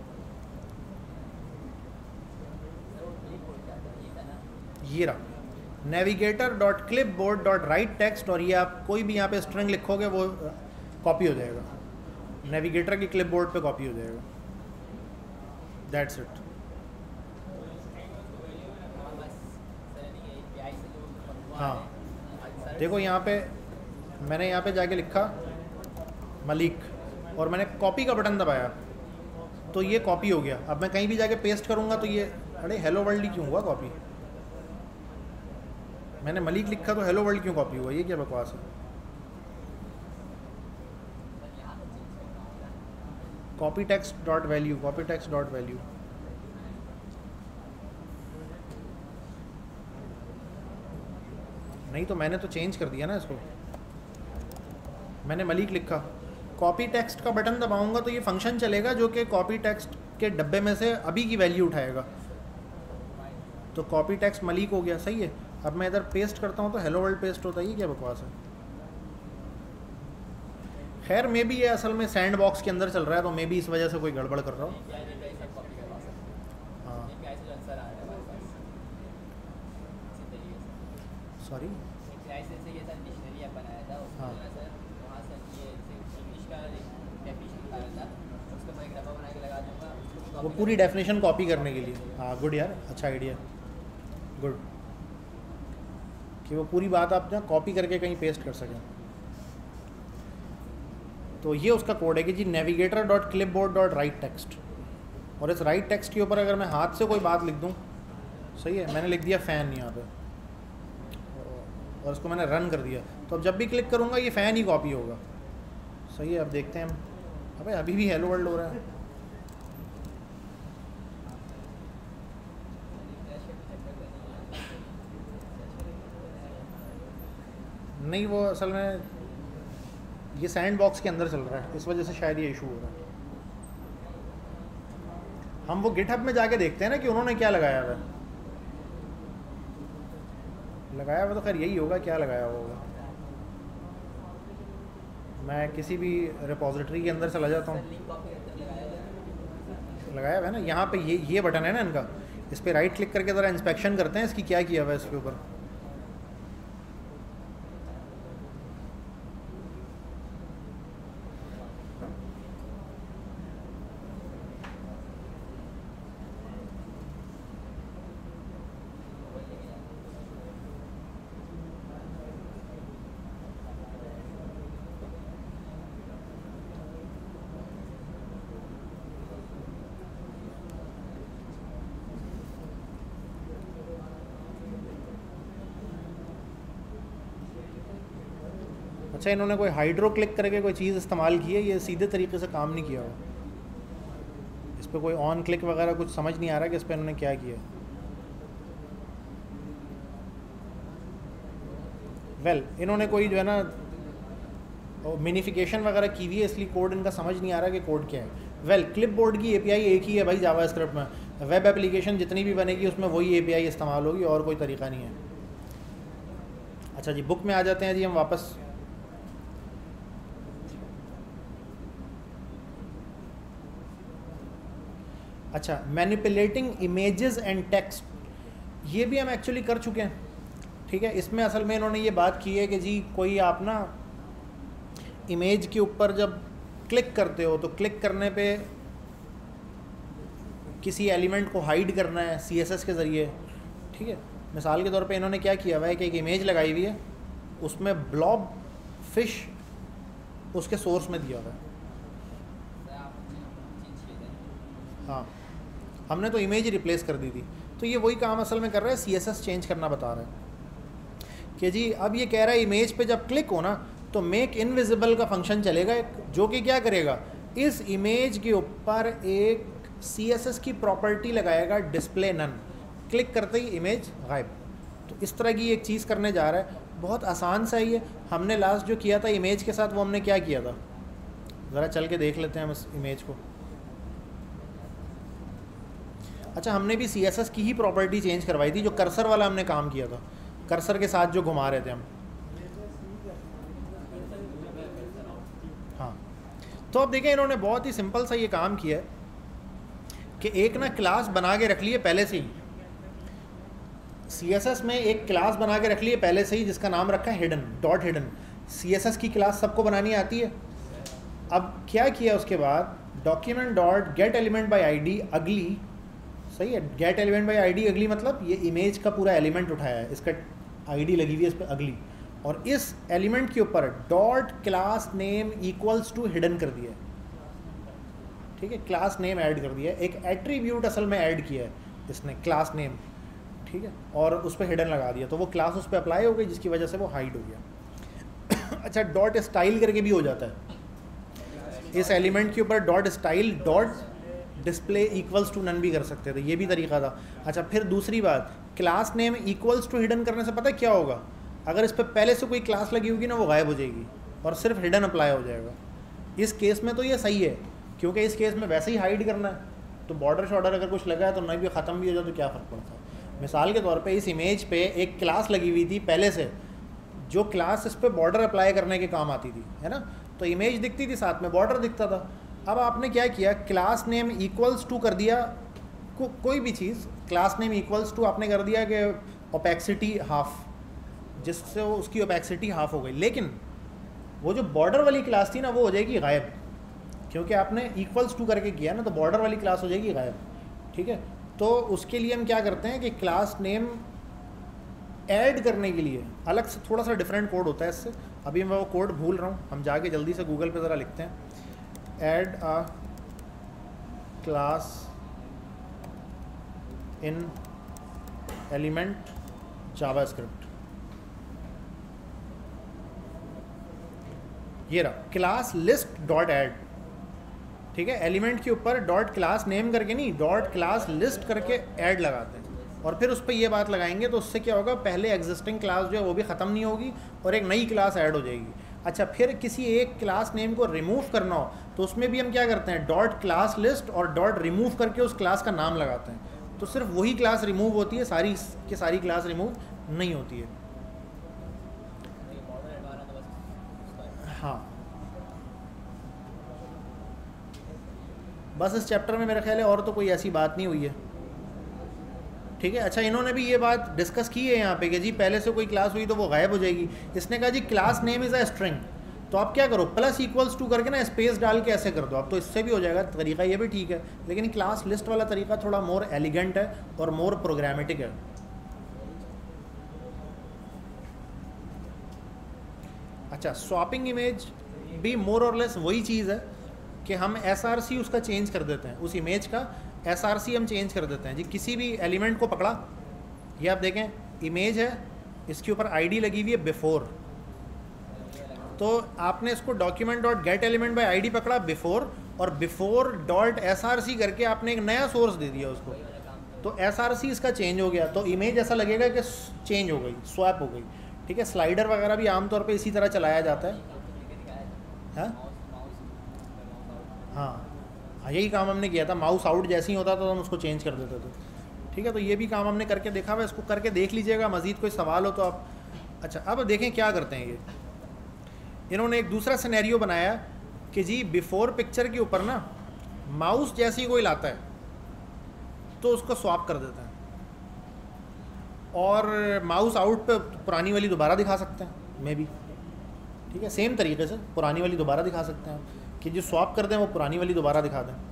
ये रहा navigator.clipboard.write-text, और ये आप कोई भी यहाँ पे स्ट्रिंग लिखोगे वो कॉपी हो जाएगा, नेविगेटर की क्लिपबोर्ड पे कॉपी हो जाएगा। That's it. हाँ देखो यहाँ पे मैंने यहाँ पे जाके लिखा मलिक, और मैंने कॉपी का बटन दबाया तो ये कॉपी हो गया। अब मैं कहीं भी जाके पेस्ट करूँगा तो ये, अरे हेलो वर्ल्ड ही क्यों हुआ कॉपी, मैंने मलिक लिखा तो हेलो वर्ल्ड क्यों कॉपी हुआ, ये क्या बकवास है। Copy text dot value, copy text dot value, नहीं तो मैंने तो चेंज कर दिया ना इसको। मैंने मलिक लिखा, कॉपी टेक्स्ट का बटन दबाऊंगा तो ये फंक्शन चलेगा जो कि कॉपी टेक्स्ट के डब्बे में से अभी की वैल्यू उठाएगा। तो कॉपी टेक्स्ट मलिक हो गया, सही है। अब मैं इधर पेस्ट करता हूँ तो हेलो वर्ल्ड पेस्ट होता है, ये क्या बकवास है। खैर मे भी ये असल में सैंड बॉक्स के अंदर चल रहा है, तो मे भी इस वजह से कोई गड़बड़ कर रहा हो। हाँ सॉरी, हाँ वो पूरी डेफिनेशन कॉपी करने के लिए। हाँ गुड यार, अच्छा आइडिया, गुड, कि वो पूरी बात आप ना कॉपी करके कहीं पेस्ट कर सकें। तो ये उसका कोड है कि जी navigator.clipboard.write-text, और इस राइट टेक्स्ट के ऊपर अगर मैं हाथ से कोई बात लिख दूँ, सही है, मैंने लिख दिया फ़ैन यहाँ पे और इसको मैंने रन कर दिया, तो अब जब भी क्लिक करूँगा ये फ़ैन ही कॉपी होगा, सही है। अब देखते हैं हम, अबे अभी भी हेलो वर्ल्ड हो रहा है। नहीं वो असल में ये सैंड बॉक्स के अंदर चल रहा है, इस वजह से शायद ये इशू हो रहा है। हम वो गिटहब में जाके देखते हैं ना कि उन्होंने क्या लगाया हुआ है। लगाया हुआ तो खैर यही होगा, क्या लगाया हुआ होगा। मैं किसी भी रिपोजिटरी के अंदर चला जाता हूँ, लगाया हुआ है ना यहाँ पे, ये बटन है ना इनका, इस पर राइट क्लिक करके ज़रा इंस्पेक्शन करते हैं इसकी क्या किया हुआ है इसके ऊपर। अच्छा, इन्होंने कोई हाइड्रो क्लिक करके कोई चीज़ इस्तेमाल की है, ये सीधे तरीके से काम नहीं किया हुआ। इस पर कोई ऑन क्लिक वगैरह कुछ समझ नहीं आ रहा कि इस पर इन्होंने क्या किया। वेल, इन्होंने कोई जो है ना मिनिफिकेशन वगैरह की हुई है, इसलिए कोड इनका समझ नहीं आ रहा कि कोड क्या है। वेल, क्लिपबोर्ड की एपीआई एक ही है भाई जावास्क्रिप्ट में। वेब एप्लीकेशन जितनी भी बनेगी उसमें वही एपीआई इस्तेमाल होगी, और कोई तरीका नहीं है। अच्छा जी, बुक में आ जाते हैं जी हम वापस। अच्छा, मैनिपुलेटिंग इमेजेस एंड टेक्स्ट, ये भी हम एक्चुअली कर चुके हैं। ठीक है, इसमें असल में इन्होंने ये बात की है कि जी कोई आप ना इमेज के ऊपर जब क्लिक करते हो तो क्लिक करने पे किसी एलिमेंट को हाइड करना है सीएसएस के ज़रिए। ठीक है, मिसाल के तौर पे इन्होंने क्या किया हुआ है कि एक इमेज लगाई हुई है, उसमें ब्लॉब फिश उसके सोर्स में दिया हुआ है। हाँ, हमने तो इमेज रिप्लेस कर दी थी। तो ये वही काम असल में कर रहा है, सीएसएस चेंज करना बता रहा है कि जी अब ये कह रहा है इमेज पे जब क्लिक हो ना तो मेक इनविजिबल का फंक्शन चलेगा, जो कि क्या करेगा, इस इमेज के ऊपर एक सीएसएस की प्रॉपर्टी लगाएगा डिस्प्ले नन। क्लिक करते ही इमेज गायब। तो इस तरह की एक चीज़ करने जा रहा है, बहुत आसान सा ही है। हमने लास्ट जो किया था इमेज के साथ वो हमने क्या किया था, ज़रा चल के देख लेते हैं हम इस इमेज को। अच्छा, हमने भी सीएसएस की ही प्रॉपर्टी चेंज करवाई थी, जो कर्सर वाला हमने काम किया था, कर्सर के साथ जो घुमा रहे थे हम। हाँ, तो अब देखें इन्होंने बहुत ही सिंपल सा ये काम किया है कि एक ना क्लास बना के रख ली है पहले से ही। सीएसएस में एक क्लास बना के रख ली है पहले से ही, जिसका नाम रखा है हिडन, डॉट हिडन। सीएसएस की क्लास सबको बनानी आती है। अब क्या किया उसके बाद, document dot get element by ID अगली, सही है, गेट एलिमेंट बाय आईडी अगली मतलब ये इमेज का पूरा एलिमेंट उठाया है, इसका आईडी लगी हुई है इस पर अगली, और इस एलिमेंट के ऊपर dot class name equals to hidden कर दिया है। ठीक है, क्लास नेम ऐड कर दिया है, एक एट्रीब्यूट असल में ऐड किया है इसने, क्लास नेम। ठीक है, और उस पर हिडन लगा दिया, तो वो क्लास उस पर अप्लाई हो गई, जिसकी वजह से वो हाइड हो गया। अच्छा, डॉट स्टाइल करके भी हो जाता है, इस एलिमेंट के ऊपर dot style dot display equals to none भी कर सकते थे, ये भी तरीका था। अच्छा, फिर दूसरी बात, class name equals to hidden करने से पता है क्या होगा, अगर इस पर पहले से कोई क्लास लगी होगी ना वो गायब हो जाएगी और सिर्फ हिडन अप्लाई हो जाएगा। इस केस में तो ये सही है, क्योंकि इस केस में वैसे ही हाइड करना है, तो बॉर्डर शॉर्डर अगर कुछ लगा है तो नहीं भी ख़त्म भी हो जाए तो क्या फ़र्क पड़ता है। मिसाल के तौर पे इस इमेज पे एक क्लास लगी हुई थी पहले से, जो क्लास इस पर बॉर्डर अप्लाई करने के काम आती थी, है ना, तो इमेज दिखती थी, साथ में बॉर्डर दिखता था। अब आपने क्या किया, क्लास नेम इक्वल्स टू कर दिया, कोई भी चीज़ क्लास नेम इक्वल्स टू आपने कर दिया कि ओपेक्सिटी हाफ, जिससे वो उसकी ओपेक्सिटी हाफ हो गई, लेकिन वो जो बॉर्डर वाली क्लास थी ना वो हो जाएगी गायब, क्योंकि आपने इक्वल्स टू करके किया ना, तो बॉर्डर वाली क्लास हो जाएगी गायब। ठीक है, तो उसके लिए हम क्या करते हैं कि क्लास नेम ऐड करने के लिए अलग से थोड़ा सा डिफरेंट कोड होता है इससे, अभी मैं वो कोड भूल रहा हूँ, हम जाके जल्दी से गूगल पे ज़रा लिखते हैं, add a class in element JavaScript. ये रहा क्लास लिस्ट डॉट ऐड। ठीक है, एलिमेंट के ऊपर डॉट क्लास नेम करके नहीं, डॉट क्लास लिस्ट करके ऐड लगाते हैं, और फिर उस पर ये बात लगाएंगे तो उससे क्या होगा, पहले एग्जिस्टिंग क्लास जो है वो भी ख़त्म नहीं होगी और एक नई क्लास ऐड हो जाएगी। अच्छा, फिर किसी एक क्लास नेम को रिमूव करना हो तो उसमें भी हम क्या करते हैं, डॉट क्लास लिस्ट और डॉट रिमूव करके उस क्लास का नाम लगाते हैं, तो सिर्फ वही क्लास रिमूव होती है, सारी की सारी क्लास रिमूव नहीं होती है। हाँ, बस इस चैप्टर में मेरे ख्याल है और तो कोई ऐसी बात नहीं हुई है। ठीक है, अच्छा, इन्होंने भी ये बात डिस्कस की है यहाँ पे कि जी पहले से कोई क्लास हुई तो वो गायब हो जाएगी। इसने कहा जी class name is a string, तो आप क्या करो, प्लस इक्वल्स टू करके ना स्पेस डाल के ऐसे कर दो आप, तो इससे भी हो जाएगा। तरीका ये भी ठीक है, लेकिन क्लास लिस्ट वाला तरीका थोड़ा मोर एलिगेंट है और मोर प्रोग्रामेटिक है। अच्छा, स्वैपिंग इमेज भी मोर और लेस वही चीज़ है कि हम SRC उसका चेंज कर देते हैं, उस इमेज का SRC हम चेंज कर देते हैं। जी किसी भी एलिमेंट को पकड़ा, ये आप देखें इमेज है, इसके ऊपर ID लगी हुई है बिफोर, तो आपने इसको document dot get element by ID पकड़ा बिफोर, और बिफोर डॉट SRC करके आपने एक नया सोर्स दे दिया उसको, तो SRC इसका चेंज हो गया, तो इमेज ऐसा लगेगा कि चेंज हो गई, स्वैप हो गई। ठीक है, स्लाइडर वगैरह भी आमतौर पे इसी तरह चलाया जाता है। हाँ हाँ, यही काम हमने किया था, माउस आउट जैसे ही होता था तो हम उसको चेंज कर देते थे। ठीक है, तो ये भी काम हमने करके देखा हुआ, इसको करके देख लीजिएगा, मज़ीद कोई सवाल हो तो आप। अच्छा, अब देखें क्या करते हैं ये, इन्होंने एक दूसरा सिनेरियो बनाया कि जी बिफोर पिक्चर के ऊपर ना माउस जैसे ही कोई लाता है तो उसको स्वैप कर देते हैं, और माउस आउट पे पुरानी वाली दोबारा दिखा सकते हैं मे बी। ठीक है, सेम तरीके से पुरानी वाली दोबारा दिखा सकते हैं कि जो स्वैप कर दें वो पुरानी वाली दोबारा दिखा दें।